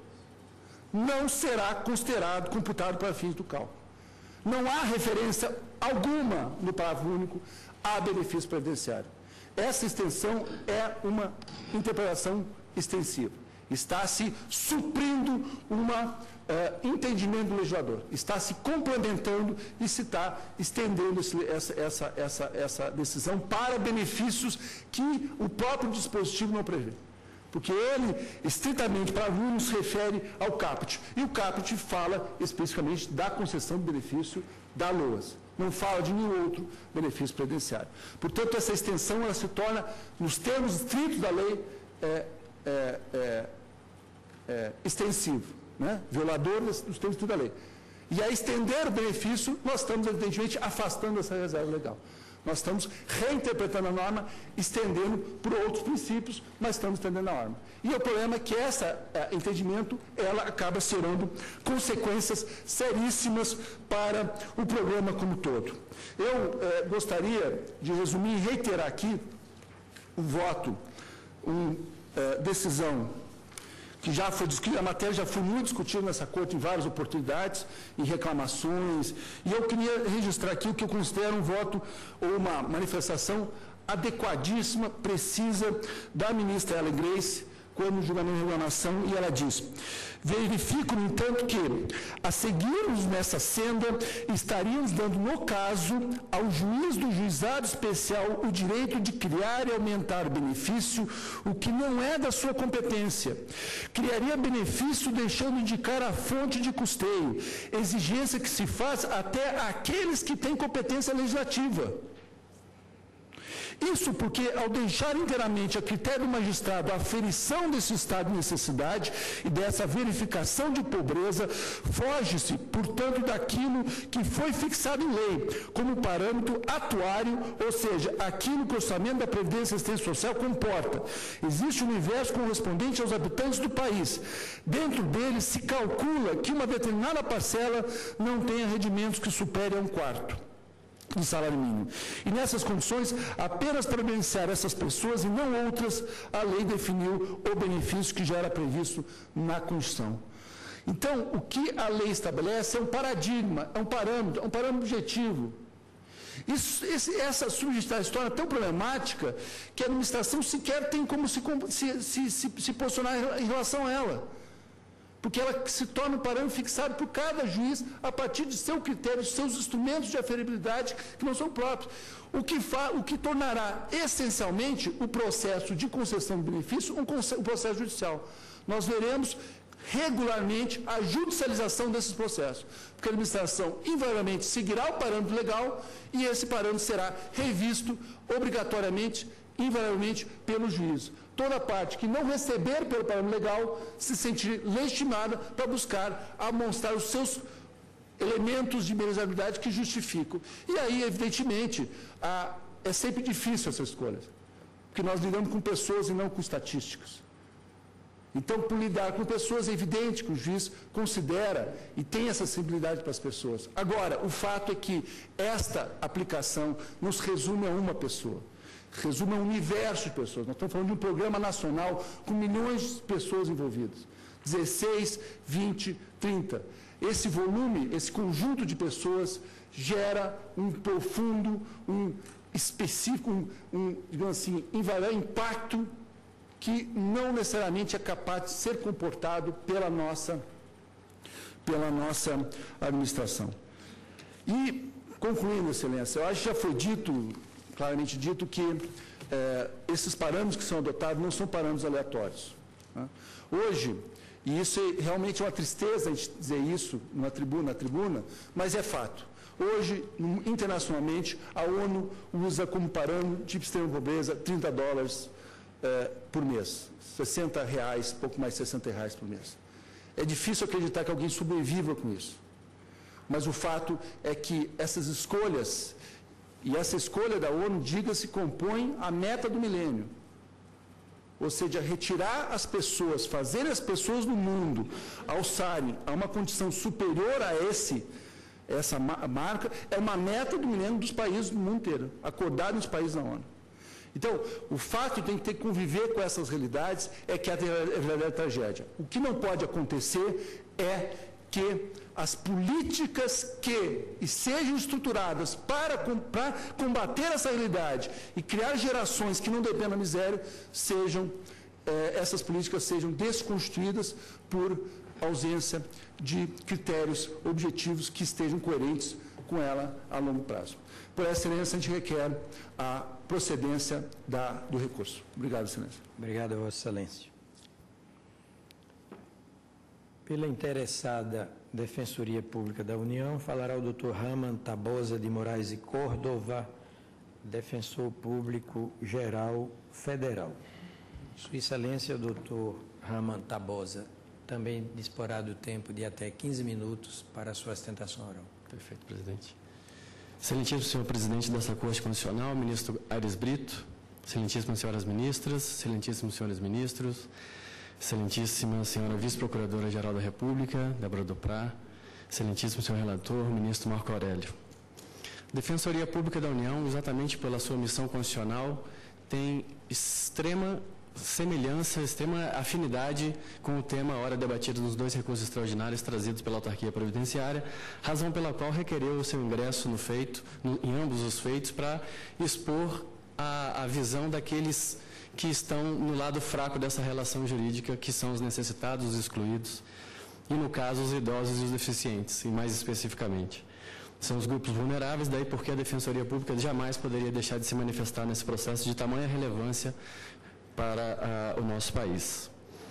S7: não será considerado, computado para fins do cálculo. Não há referência alguma no parágrafo único a benefício previdenciário. Essa extensão é uma interpretação extensiva. Está se suprindo um uh, entendimento do legislador. Está se complementando e se está estendendo esse, essa, essa, essa, essa decisão para benefícios que o próprio dispositivo não prevê. Porque ele, estritamente, para alunos, se refere ao caput. E o caput fala especificamente da concessão do benefício da LOAS. Não fala de nenhum outro benefício previdenciário. Portanto, essa extensão ela se torna, nos termos estritos da lei, é, é, é, é, extensivo, né? Violador dos termos estritos da lei. E a estender o benefício, nós estamos, evidentemente, afastando essa reserva legal. Nós estamos reinterpretando a norma, estendendo por outros princípios, mas estamos estendendo a norma. E o problema é que esse entendimento, ela acaba gerando consequências seríssimas para o programa como todo. Eu eh, gostaria de resumir e reiterar aqui o voto, uma eh, decisão que já foi discutida, a matéria já foi muito discutida nessa corte em várias oportunidades, em reclamações, e eu queria registrar aqui o que eu considero um voto ou uma manifestação adequadíssima, precisa, da ministra Ellen Grace, quando no julgamento de reclamação, e ela diz: verifico, no entanto, que, a seguirmos nessa senda, estaríamos dando, no caso, ao juiz do juizado especial o direito de criar e aumentar benefício, o que não é da sua competência. Criaria benefício deixando indicar a fonte de custeio, exigência que se faz até àqueles que têm competência legislativa. Isso porque, ao deixar inteiramente a critério do magistrado a aferição desse estado de necessidade e dessa verificação de pobreza, foge-se, portanto, daquilo que foi fixado em lei, como parâmetro atuário, ou seja, aquilo que o orçamento da Previdência e Assistência Social comporta. Existe um universo correspondente aos habitantes do país. Dentro dele, se calcula que uma determinada parcela não tenha rendimentos que superem a um quarto do salário mínimo. E nessas condições, apenas para beneficiar essas pessoas e não outras, a lei definiu o benefício que já era previsto na Constituição. Então, o que a lei estabelece é um paradigma, é um parâmetro, é um parâmetro objetivo. Isso, esse, essa subjetividade se torna tão problemática que a administração sequer tem como se, se, se, se, se posicionar em relação a ela. Porque ela se torna um parâmetro fixado por cada juiz a partir de seu critério, de seus instrumentos de aferibilidade que não são próprios. O que, fa, o que tornará essencialmente o processo de concessão de benefício um, um processo judicial. Nós veremos regularmente a judicialização desses processos, porque a administração invariavelmente seguirá o parâmetro legal e esse parâmetro será revisto obrigatoriamente, invariavelmente, pelo juízo. Toda parte que não receber pelo parâmetro legal se sentir legitimada para buscar amonstrar os seus elementos de mereçabilidade que justificam. E aí, evidentemente, a, é sempre difícil essa escolha, porque nós lidamos com pessoas e não com estatísticas. Então, por lidar com pessoas, é evidente que o juiz considera e tem essa sensibilidade para as pessoas. Agora, o fato é que esta aplicação nos resume a uma pessoa. Resume a um universo de pessoas. Nós estamos falando de um programa nacional com milhões de pessoas envolvidas. dezesseis, vinte, trinta. Esse volume, esse conjunto de pessoas gera um profundo, um específico, um, um, digamos assim, invariar impacto que não necessariamente é capaz de ser comportado pela nossa, pela nossa administração. E, concluindo, Excelência, eu acho que já foi dito, claramente dito, que eh, esses parâmetros que são adotados não são parâmetros aleatórios. Né? Hoje, e isso é realmente uma tristeza a gente dizer isso na tribuna, na tribuna, mas é fato. Hoje, internacionalmente, a ONU usa como parâmetro de extrema pobreza trinta dólares eh, por mês, sessenta reais, pouco mais de sessenta reais por mês. É difícil acreditar que alguém sobreviva com isso. Mas o fato é que essas escolhas, e essa escolha da ONU, diga-se, compõe a meta do milênio. Ou seja, retirar as pessoas, fazer as pessoas no mundo alçarem a uma condição superior a esse, essa marca, é uma meta do milênio dos países do mundo inteiro, acordado nos países da ONU. Então, o fato de ter que conviver com essas realidades é que é a verdadeira tragédia. O que não pode acontecer é que as políticas que sejam estruturadas para, para combater essa realidade e criar gerações que não dependam da miséria, sejam, eh, essas políticas sejam desconstruídas por ausência de critérios objetivos que estejam coerentes com ela a longo prazo. Por essa excelência, a gente requer a procedência da, do recurso. Obrigado, excelência.
S1: Obrigado, Vossa Excelência. Pela interessada Defensoria Pública da União, falará o doutor Raman Tabosa de Moraes e Córdova, Defensor Público Geral Federal. Sua Excelência, o doutor Raman Tabosa, também disporá do tempo de até quinze minutos para a sua sustentação oral.
S8: Perfeito, presidente. Excelentíssimo senhor presidente dessa Corte Constitucional, ministro Aires Brito, excelentíssimas senhoras ministras, excelentíssimos senhores ministros, excelentíssima senhora vice-procuradora-geral da República, Débora Duprá, excelentíssimo senhor relator, ministro Marco Aurélio. A Defensoria Pública da União, exatamente pela sua missão constitucional, tem extrema semelhança, extrema afinidade com o tema ora debatido nos dois recursos extraordinários trazidos pela autarquia previdenciária, razão pela qual requereu o seu ingresso no feito, no, em ambos os feitos, para expor a, a visão daqueles que estão no lado fraco dessa relação jurídica, que são os necessitados, os excluídos, e, no caso, os idosos e os deficientes, e mais especificamente. São os grupos vulneráveis, daí porque a Defensoria Pública jamais poderia deixar de se manifestar nesse processo de tamanha relevância para uh, o nosso país.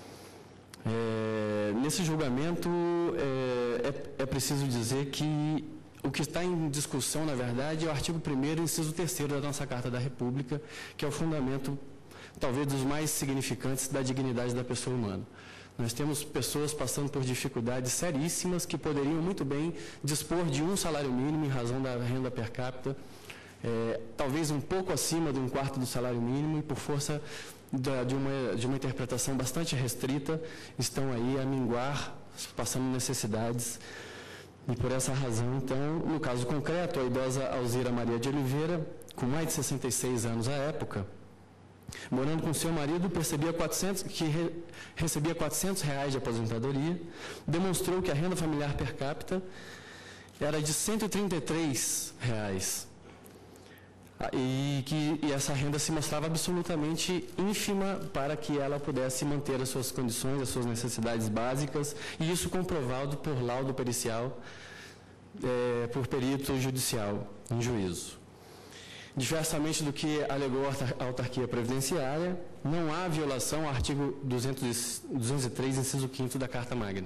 S8: É, nesse julgamento, é, é, é preciso dizer que o que está em discussão, na verdade, é o artigo primeiro, inciso terceiro da nossa Carta da República, que é o fundamento, talvez, dos mais significantes da dignidade da pessoa humana. Nós temos pessoas passando por dificuldades seríssimas que poderiam muito bem dispor de um salário mínimo em razão da renda per capita, é, talvez um pouco acima de um quarto do salário mínimo, e por força da, de, uma, de uma interpretação bastante restrita, estão aí a minguar, passando necessidades. E por essa razão, então, no caso concreto, a idosa Alzira Maria de Oliveira, com mais de sessenta e seis anos à época, morando com seu marido, percebia quatrocentos, que re, recebia quatrocentos reais de aposentadoria, demonstrou que a renda familiar per capita era de cento e trinta e três reais. E que e essa renda se mostrava absolutamente ínfima para que ela pudesse manter as suas condições, as suas necessidades básicas, e isso comprovado por laudo pericial, é, por perito judicial, em juízo. Diversamente do que alegou a autarquia previdenciária, não há violação ao artigo duzentos e três, inciso quinto da Carta Magna.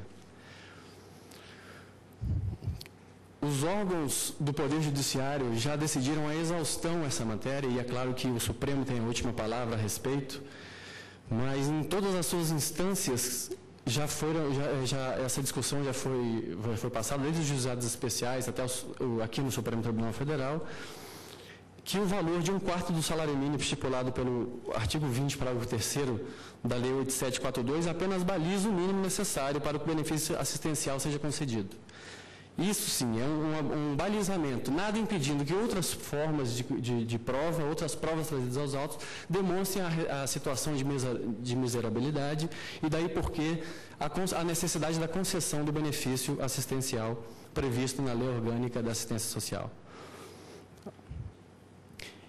S8: Os órgãos do Poder Judiciário já decidiram a exaustão essa matéria, e é claro que o Supremo tem a última palavra a respeito, mas em todas as suas instâncias já foram, já, já, essa discussão já foi, foi passada, desde os juizados especiais até os, aqui no Supremo Tribunal Federal, que o valor de um quarto do salário mínimo estipulado pelo artigo vinte, parágrafo terceiro da Lei oito mil setecentos e quarenta e dois apenas baliza o mínimo necessário para que o benefício assistencial seja concedido. Isso sim é um, um balizamento, nada impedindo que outras formas de, de, de prova, outras provas trazidas aos autos, demonstrem a, a situação de, mesa, de miserabilidade, e daí porque a, a necessidade da concessão do benefício assistencial previsto na Lei Orgânica da Assistência Social.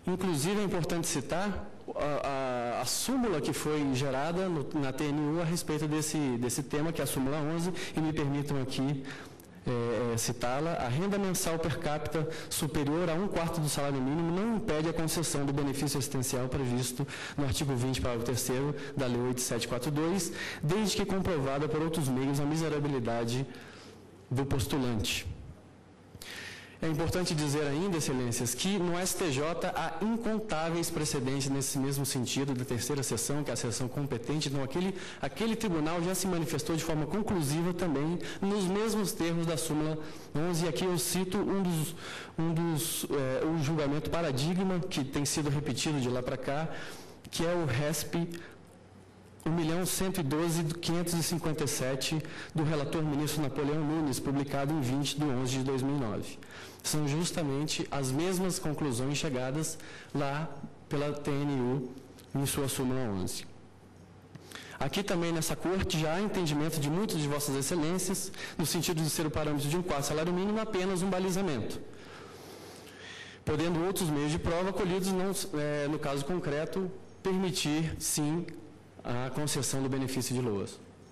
S8: Inclusive, é importante citar a, a, a súmula que foi gerada no, na T N U a respeito desse, desse tema, que é a súmula onze, e me permitam aqui É, é, citá-la. A renda mensal per capita superior a um quarto do salário mínimo não impede a concessão do benefício assistencial previsto no artigo vinte, parágrafo terceiro da Lei oito mil setecentos e quarenta e dois, desde que comprovada por outros meios a miserabilidade do postulante. É importante dizer ainda, excelências, que no S T J há incontáveis precedentes nesse mesmo sentido da terceira seção, que é a seção competente. Então, aquele, aquele tribunal já se manifestou de forma conclusiva também nos mesmos termos da súmula onze. E aqui eu cito um dos, um dos é, um julgamento paradigma que tem sido repetido de lá para cá, que é o R E S P um milhão cento e doze mil quinhentos e cinquenta e sete, do relator ministro Napoleão Nunes, publicado em vinte de onze de dois mil e nove. São justamente as mesmas conclusões chegadas lá pela T N U em sua súmula onze. Aqui também nessa corte já há entendimento de muitas de vossas excelências, no sentido de ser o parâmetro de um quarto salário mínimo apenas um balizamento, podendo outros meios de prova colhidos, não, é, no caso concreto, permitir, sim, a concessão do benefício de loas.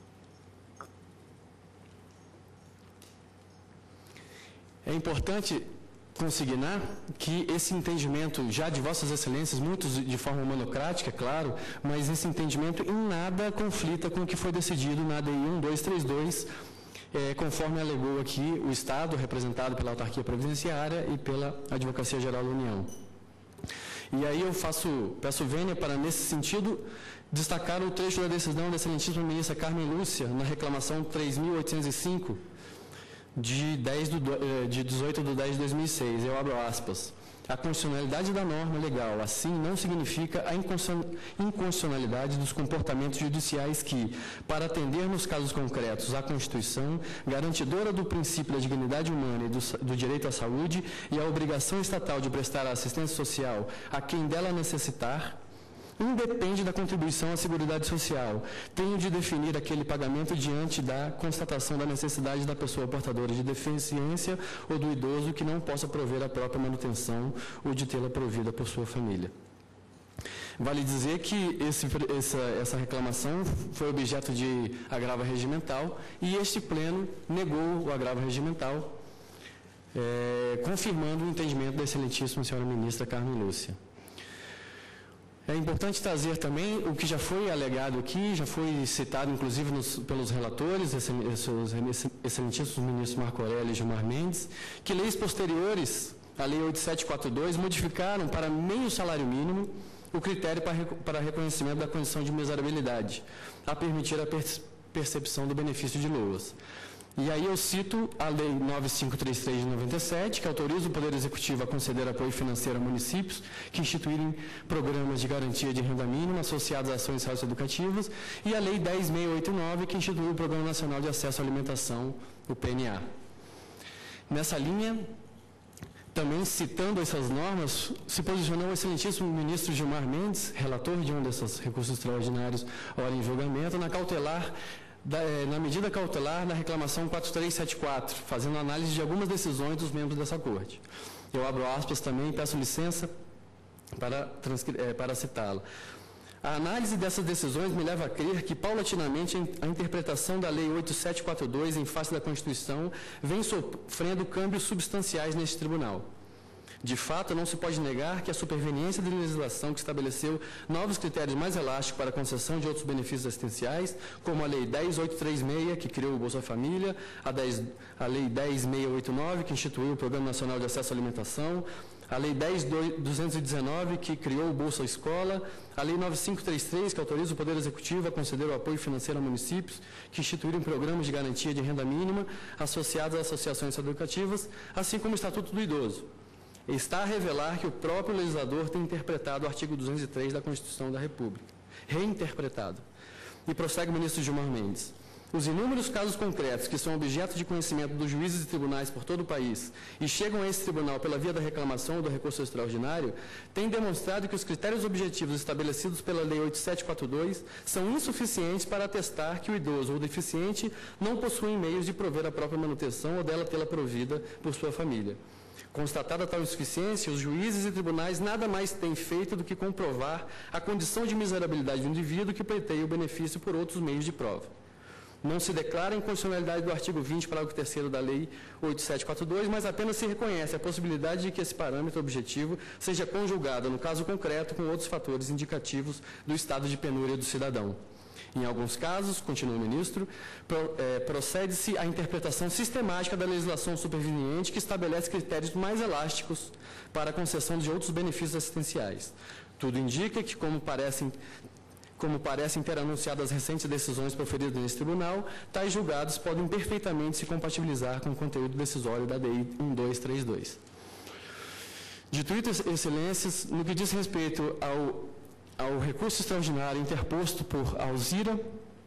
S8: É importante consignar que esse entendimento, já de vossas excelências, muitos de forma monocrática, é claro, mas esse entendimento em nada conflita com o que foi decidido na A D I um dois três dois, é, conforme alegou aqui o Estado, representado pela autarquia previdenciária e pela Advocacia Geral da União. E aí eu faço, peço vênia para, nesse sentido, destacar o trecho da decisão da excelentíssima ministra Carmen Lúcia, na reclamação três mil oitocentos e cinco, de, dez do, de dezoito de dez de dois mil e seis. Eu abro aspas. A constitucionalidade da norma legal, assim, não significa a inconstitucionalidade dos comportamentos judiciais que, para atender nos casos concretos à Constituição, garantidora do princípio da dignidade humana e do, do direito à saúde e a obrigação estatal de prestar assistência social a quem dela necessitar, independe da contribuição à Seguridade Social, tenho de definir aquele pagamento diante da constatação da necessidade da pessoa portadora de deficiência ou do idoso que não possa prover a própria manutenção ou de tê-la provida por sua família. Vale dizer que esse, essa, essa reclamação foi objeto de agravo regimental e este pleno negou o agravo regimental, é, confirmando o entendimento da excelentíssima senhora ministra Carmen Lúcia. É importante trazer também o que já foi alegado aqui, já foi citado inclusive nos, pelos relatores, excelentíssimos ministros Marco Aurélio e Gilmar Mendes, que leis posteriores, a Lei oito mil setecentos e quarenta e dois, modificaram para meio salário mínimo o critério para, para reconhecimento da condição de miserabilidade, a permitir a percepção do benefício de loas. E aí eu cito a Lei nove mil quinhentos e trinta e três de noventa e sete, que autoriza o Poder Executivo a conceder apoio financeiro a municípios que instituírem programas de garantia de renda mínima associados a ações socioeducativas, e a Lei dez mil seiscentos e oitenta e nove, que institui o Programa Nacional de Acesso à Alimentação, o P N A. Nessa linha, também citando essas normas, se posicionou o excelentíssimo ministro Gilmar Mendes, relator de um desses recursos extraordinários, ora em julgamento, na cautelar Da, na medida cautelar da reclamação quatro três sete quatro, fazendo análise de algumas decisões dos membros dessa Corte. Eu abro aspas também e peço licença para, é, para citá-la. A análise dessas decisões me leva a crer que, paulatinamente, a interpretação da Lei oito mil setecentos e quarenta e dois em face da Constituição vem sofrendo câmbios substanciais neste tribunal. De fato, não se pode negar que a superveniência da legislação que estabeleceu novos critérios mais elásticos para a concessão de outros benefícios assistenciais, como a Lei dez mil oitocentos e trinta e seis, que criou o Bolsa Família, a, dez, a Lei dez mil seiscentos e oitenta e nove, que instituiu o Programa Nacional de Acesso à Alimentação, a Lei dez mil duzentos e dezenove, que criou o Bolsa Escola, a Lei nove mil quinhentos e trinta e três, que autoriza o Poder Executivo a conceder o apoio financeiro a municípios que instituíram programas de garantia de renda mínima associados a associações educativas, assim como o Estatuto do Idoso. Está a revelar que o próprio legislador tem interpretado o artigo duzentos e três da Constituição da República, reinterpretado. E prossegue o ministro Gilmar Mendes. Os inúmeros casos concretos que são objeto de conhecimento dos juízes e tribunais por todo o país e chegam a esse tribunal pela via da reclamação ou do recurso extraordinário, têm demonstrado que os critérios objetivos estabelecidos pela Lei oito mil setecentos e quarenta e dois são insuficientes para atestar que o idoso ou deficiente não possui meios de prover a própria manutenção ou dela tê-la provida por sua família. Constatada tal insuficiência, os juízes e tribunais nada mais têm feito do que comprovar a condição de miserabilidade do indivíduo que pleiteia o benefício por outros meios de prova. Não se declara a inconstitucionalidade do artigo vinte, parágrafo terceiro da Lei oito mil setecentos e quarenta e dois, mas apenas se reconhece a possibilidade de que esse parâmetro objetivo seja conjugado, no caso concreto, com outros fatores indicativos do estado de penúria do cidadão. Em alguns casos, continua o ministro, pro, é, procede-se à interpretação sistemática da legislação superveniente que estabelece critérios mais elásticos para a concessão de outros benefícios assistenciais. Tudo indica que, como parecem, como parecem ter anunciado as recentes decisões proferidas nesse tribunal, tais julgados podem perfeitamente se compatibilizar com o conteúdo decisório da D I um dois três dois. Dito isso, excelências, no que diz respeito ao ao recurso extraordinário interposto por Alzira,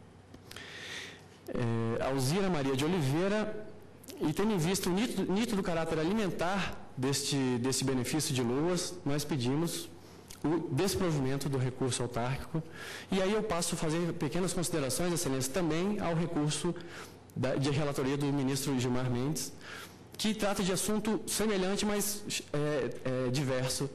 S8: é, Alzira Maria de Oliveira, e tendo em vista o nítido, nítido caráter alimentar deste, deste benefício de luas, nós pedimos o desprovimento do recurso autárquico, e aí eu passo a fazer pequenas considerações, excelência, também ao recurso da, de relatoria do ministro Gilmar Mendes, que trata de assunto semelhante, mas é, é, diverso.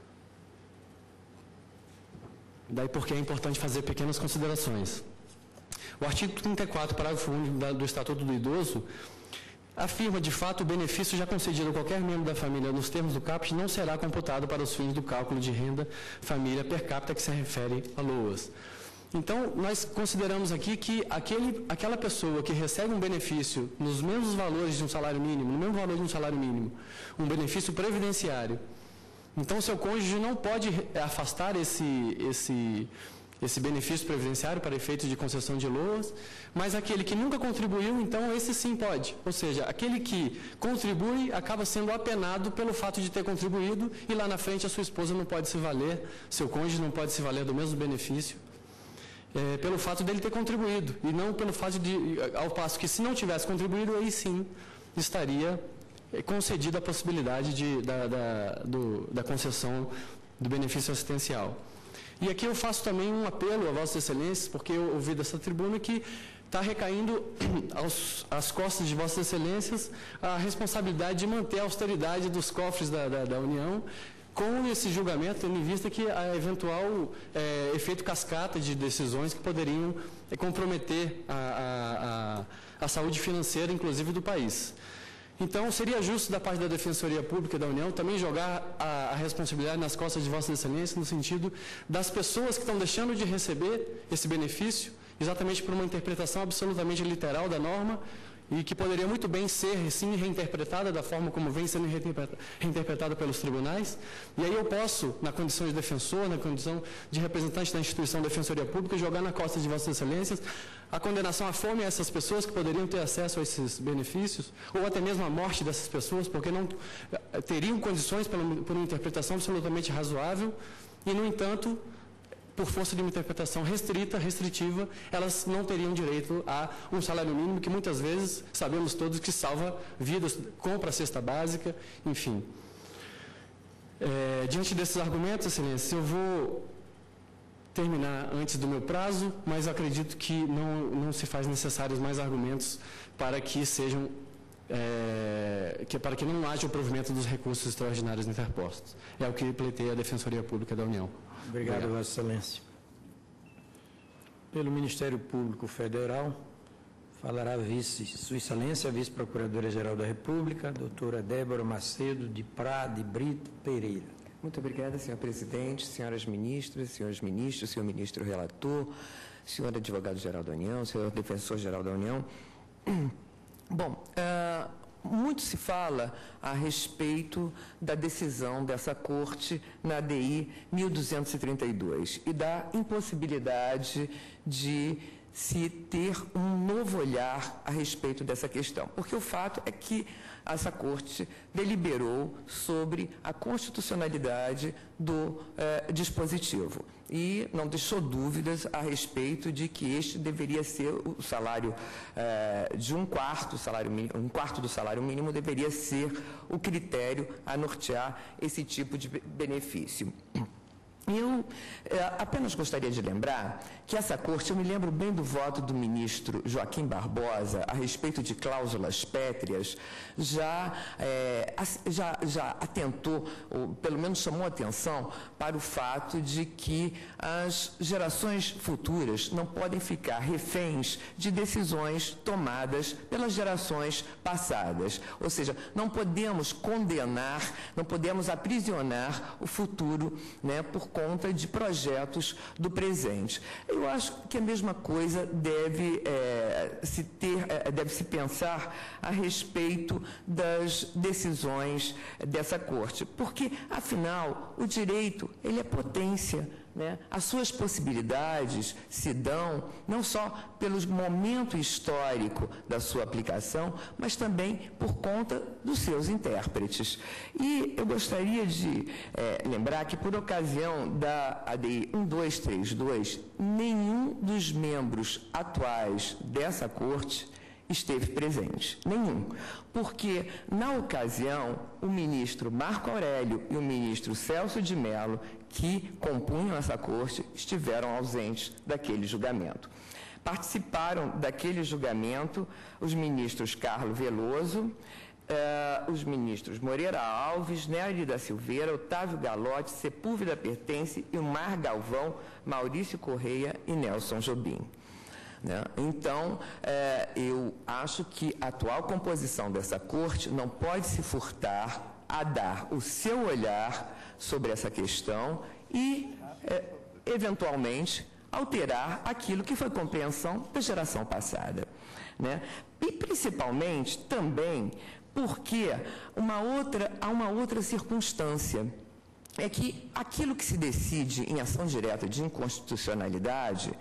S8: Daí porque é importante fazer pequenas considerações. O artigo trinta e quatro, parágrafo único do Estatuto do Idoso, afirma, de fato, o benefício já concedido a qualquer membro da família nos termos do CAPES não será computado para os fins do cálculo de renda família per capita que se refere a LOAS. Então, nós consideramos aqui que aquele, aquela pessoa que recebe um benefício nos mesmos valores de um salário mínimo, no mesmo valor de um salário mínimo, um benefício previdenciário, então, seu cônjuge não pode afastar esse, esse, esse benefício previdenciário para efeitos de concessão de LOAS, mas aquele que nunca contribuiu, então, esse sim pode. Ou seja, aquele que contribui acaba sendo apenado pelo fato de ter contribuído e lá na frente a sua esposa não pode se valer, seu cônjuge não pode se valer do mesmo benefício, é, pelo fato dele ter contribuído, e não pelo fato de, ao passo que se não tivesse contribuído, aí sim estaria concedida a possibilidade de, da, da, do, da concessão do benefício assistencial. E aqui eu faço também um apelo a Vossas Excelências, porque eu ouvi dessa tribuna que está recaindo aos, às costas de Vossas Excelências a responsabilidade de manter a austeridade dos cofres da, da, da União, com esse julgamento, tendo em vista que a eventual é, efeito cascata de decisões que poderiam é, comprometer a, a, a, a saúde financeira, inclusive, do país. Então, seria justo da parte da Defensoria Pública da União também jogar a, a responsabilidade nas costas de Vossa Excelência, no sentido das pessoas que estão deixando de receber esse benefício, exatamente por uma interpretação absolutamente literal da norma, e que poderia muito bem ser, sim, reinterpretada da forma como vem sendo reinterpretada pelos tribunais. E aí eu posso, na condição de defensor, na condição de representante da instituição Defensoria Pública, jogar na costa de Vossas Excelências a condenação à fome a essas pessoas que poderiam ter acesso a esses benefícios, ou até mesmo a morte dessas pessoas, porque não teriam condições por uma interpretação absolutamente razoável, e, no entanto, por força de uma interpretação restrita, restritiva, elas não teriam direito a um salário mínimo que muitas vezes, sabemos todos, que salva vidas, compra a cesta básica, enfim. É, diante desses argumentos, Excelência, eu vou terminar antes do meu prazo, mas acredito que não, não se faz necessários mais argumentos para que sejam, é, que, para que não haja o provimento dos recursos extraordinários interpostos. É o que pleiteia a Defensoria Pública da União.
S1: Obrigado, Obrigado, Vossa Excelência. Pelo Ministério Público Federal, falará a vice, Sua Excelência, a Vice-Procuradora-Geral da República, doutora Débora Macedo de Prá de Brito Pereira.
S9: Muito obrigada, senhor presidente, senhoras ministras, senhores ministros, senhor ministro relator, senhor advogado-geral da União, senhor defensor-geral da União. Bom, uh, muito se fala a respeito da decisão dessa Corte na D I mil duzentos e trinta e dois e da impossibilidade de se ter um novo olhar a respeito dessa questão. Porque o fato é que essa Corte deliberou sobre a constitucionalidade do eh, dispositivo e não deixou dúvidas a respeito de que este deveria ser o salário eh, de um quarto, salário mínimo, um quarto do salário mínimo deveria ser o critério a nortear esse tipo de benefício. Eu eh, apenas gostaria de lembrar que essa corte, eu me lembro bem do voto do ministro Joaquim Barbosa a respeito de cláusulas pétreas, já, eh, já, já atentou, ou pelo menos chamou atenção para o fato de que as gerações futuras não podem ficar reféns de decisões tomadas pelas gerações passadas. Ou seja, não podemos condenar, não podemos aprisionar o futuro, né, por conta de projetos do presente. Eu acho que a mesma coisa deve é, se ter, é, deve se pensar a respeito das decisões dessa corte, porque afinal o direito ele é potência. Né? As suas possibilidades se dão não só pelo momento histórico da sua aplicação, mas também por conta dos seus intérpretes. E eu gostaria de é, lembrar que, por ocasião da A D I um dois três dois, nenhum dos membros atuais dessa corte esteve presente, nenhum, porque, na ocasião, o ministro Marco Aurélio e o ministro Celso de Mello, que compunham essa corte, estiveram ausentes daquele julgamento. Participaram daquele julgamento os ministros Carlos Veloso, eh, os ministros Moreira Alves, Nery da Silveira, Otávio Galotti, Sepúlveda Pertence, Ilmar Galvão, Maurício Correia e Nelson Jobim. Né? Então, é, eu acho que a atual composição dessa corte não pode se furtar a dar o seu olhar sobre essa questão e, é, eventualmente, alterar aquilo que foi compreensão da geração passada. Né? E, principalmente, também porque uma outra, há uma outra circunstância. É que aquilo que se decide em ação direta de inconstitucionalidade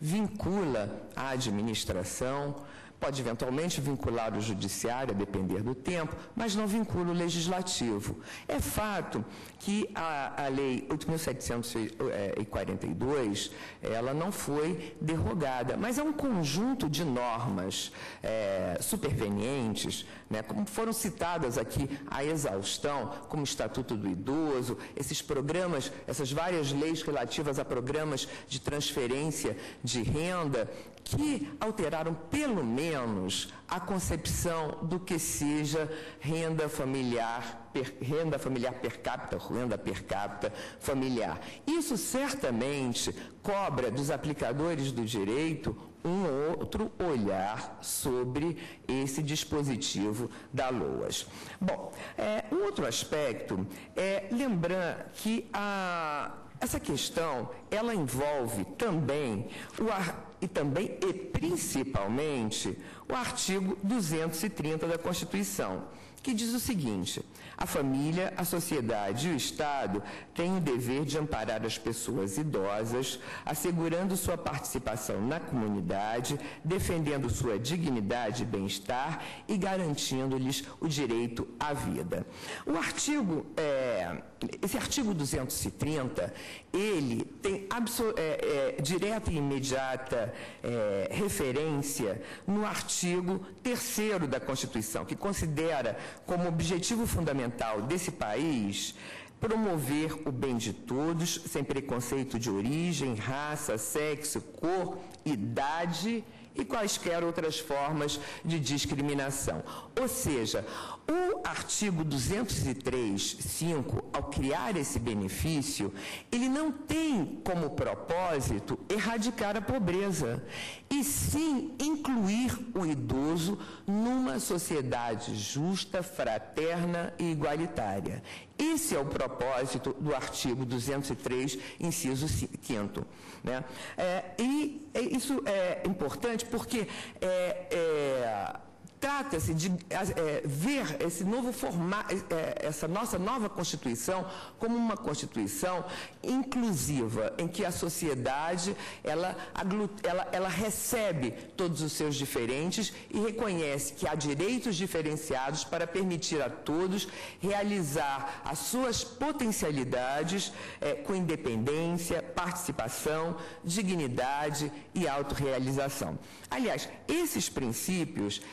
S9: vincula a administração, pode eventualmente vincular o judiciário, a depender do tempo, mas não vincula o legislativo. É fato que a, a Lei oito mil setecentos e quarenta e dois, ela não foi derrogada, mas é um conjunto de normas é, supervenientes, né, como foram citadas aqui a exaustão, como o Estatuto do Idoso, esses programas, essas várias leis relativas a programas de transferência de renda, que alteraram pelo menos a concepção do que seja renda familiar, per, renda familiar per capita, renda per capita familiar. Isso certamente cobra dos aplicadores do direito um outro olhar sobre esse dispositivo da LOAS. Bom, é, um outro aspecto é lembrar que a essa questão, ela envolve também, o, e também e principalmente, o artigo duzentos e trinta da Constituição, que diz o seguinte: a família, a sociedade e o Estado têm o dever de amparar as pessoas idosas, assegurando sua participação na comunidade, defendendo sua dignidade e bem-estar e garantindo-lhes o direito à vida. O artigo, é, esse artigo duzentos e trinta, ele tem é, é, direta e imediata é, referência no artigo terceiro da Constituição, que considera como objetivo fundamental desse país promover o bem de todos, sem preconceito de origem, raça, sexo, cor, idade e quaisquer outras formas de discriminação. Ou seja, o artigo duzentos e três, cinco, ao criar esse benefício, ele não tem como propósito erradicar a pobreza, e sim incluir o idoso numa sociedade justa, fraterna e igualitária. Esse é o propósito do artigo duzentos e três, inciso quinto. Né? É, e isso é importante porque é, é, trata-se de é, ver esse novo formato, é, essa nossa nova Constituição como uma Constituição inclusiva, em que a sociedade ela, ela, ela recebe todos os seus diferentes e reconhece que há direitos diferenciados para permitir a todos realizar as suas potencialidades é, com independência, participação, dignidade e autorrealização. Aliás, esses princípios, eles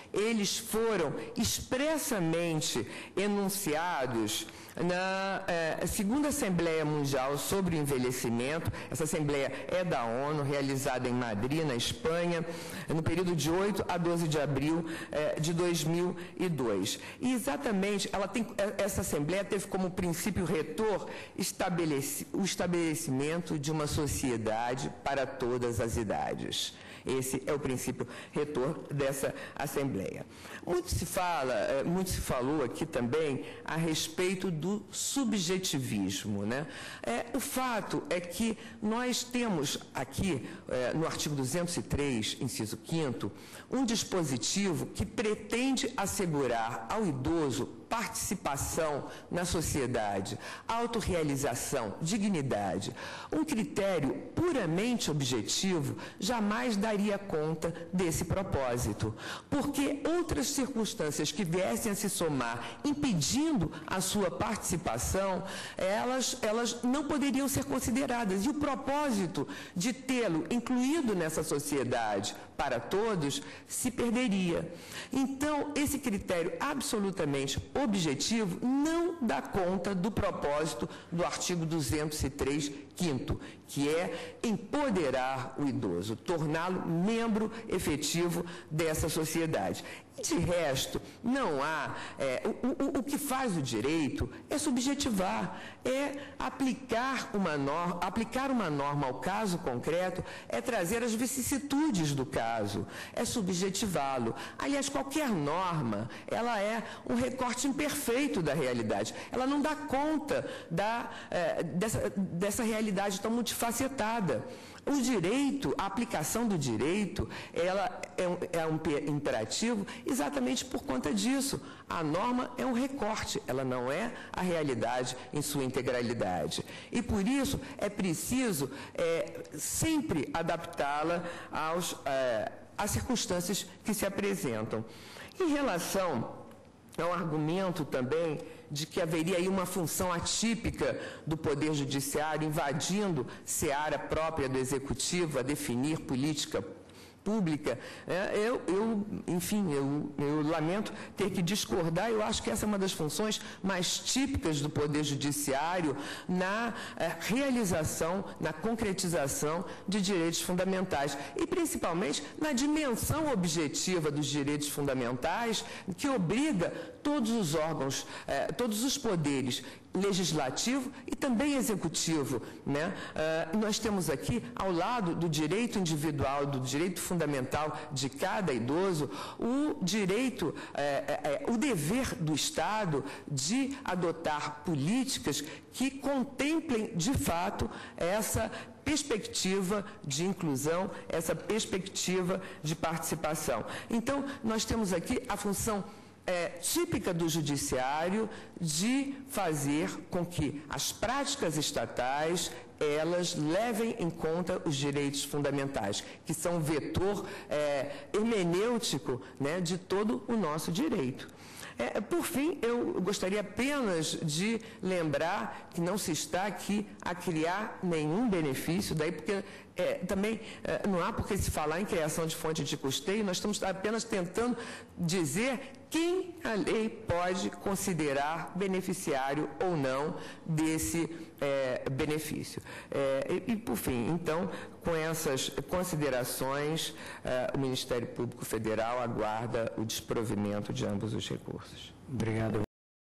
S9: eles foram expressamente enunciados na eh, segunda Assembleia Mundial sobre o Envelhecimento. Essa Assembleia é da ONU, realizada em Madrid, na Espanha, no período de oito a doze de abril eh, de dois mil e dois. E exatamente, ela tem, essa Assembleia teve como princípio retor estabeleci, o estabelecimento de uma sociedade para todas as idades. Esse é o princípio retor dessa Assembleia. Muito se fala, muito se falou aqui também a respeito do subjetivismo, né? É, o fato é que nós temos aqui, é, no artigo duzentos e três, inciso quinto, um dispositivo que pretende assegurar ao idoso participação na sociedade, autorrealização, dignidade. Um critério puramente objetivo jamais daria conta desse propósito, porque outras circunstâncias que viessem a se somar impedindo a sua participação, elas, elas não poderiam ser consideradas. E o propósito de tê-lo incluído nessa sociedade para todos se perderia. Então, esse critério absolutamente objetivo não dá conta do propósito do artigo duzentos e três, quinto, que é empoderar o idoso, torná-lo membro efetivo dessa sociedade. De resto, não há... É, o, o, o que faz o direito é subjetivar, é aplicar uma, norma, aplicar uma norma ao caso concreto, é trazer as vicissitudes do caso, é subjetivá-lo. Aliás, qualquer norma, ela é um recorte imperfeito da realidade. Ela não dá conta da, é, dessa, dessa realidade tão multifacetada. O direito, a aplicação do direito, ela é um, é um imperativo exatamente por conta disso. A norma é um recorte, ela não é a realidade em sua integralidade. E por isso é preciso é, sempre adaptá-la aos, é, às circunstâncias que se apresentam. Em relação ao argumento também de que haveria aí uma função atípica do Poder Judiciário invadindo seara própria do Executivo a definir política pública, é, eu, eu, enfim, eu, eu lamento ter que discordar. Eu acho que essa é uma das funções mais típicas do Poder Judiciário na é, realização, na concretização de direitos fundamentais e, principalmente, na dimensão objetiva dos direitos fundamentais que obriga todos os órgãos, é, todos os poderes, legislativo e também executivo, né? Uh, nós temos aqui, ao lado do direito individual, do direito fundamental de cada idoso, o direito, é, é, o dever do Estado de adotar políticas que contemplem, de fato, essa perspectiva de inclusão, essa perspectiva de participação. Então, nós temos aqui a função É, típica do judiciário de fazer com que as práticas estatais elas levem em conta os direitos fundamentais, que são um vetor é, hermenêutico, né, de todo o nosso direito. É, por fim, eu gostaria apenas de lembrar que não se está aqui a criar nenhum benefício, daí porque é, também é, não há por que se falar em criação de fonte de custeio, nós estamos apenas tentando dizer quem a lei pode considerar beneficiário ou não desse é, benefício. É, e, e, por fim, então, com essas considerações, é, o Ministério Público Federal aguarda o desprovimento de ambos os recursos.
S1: Obrigado.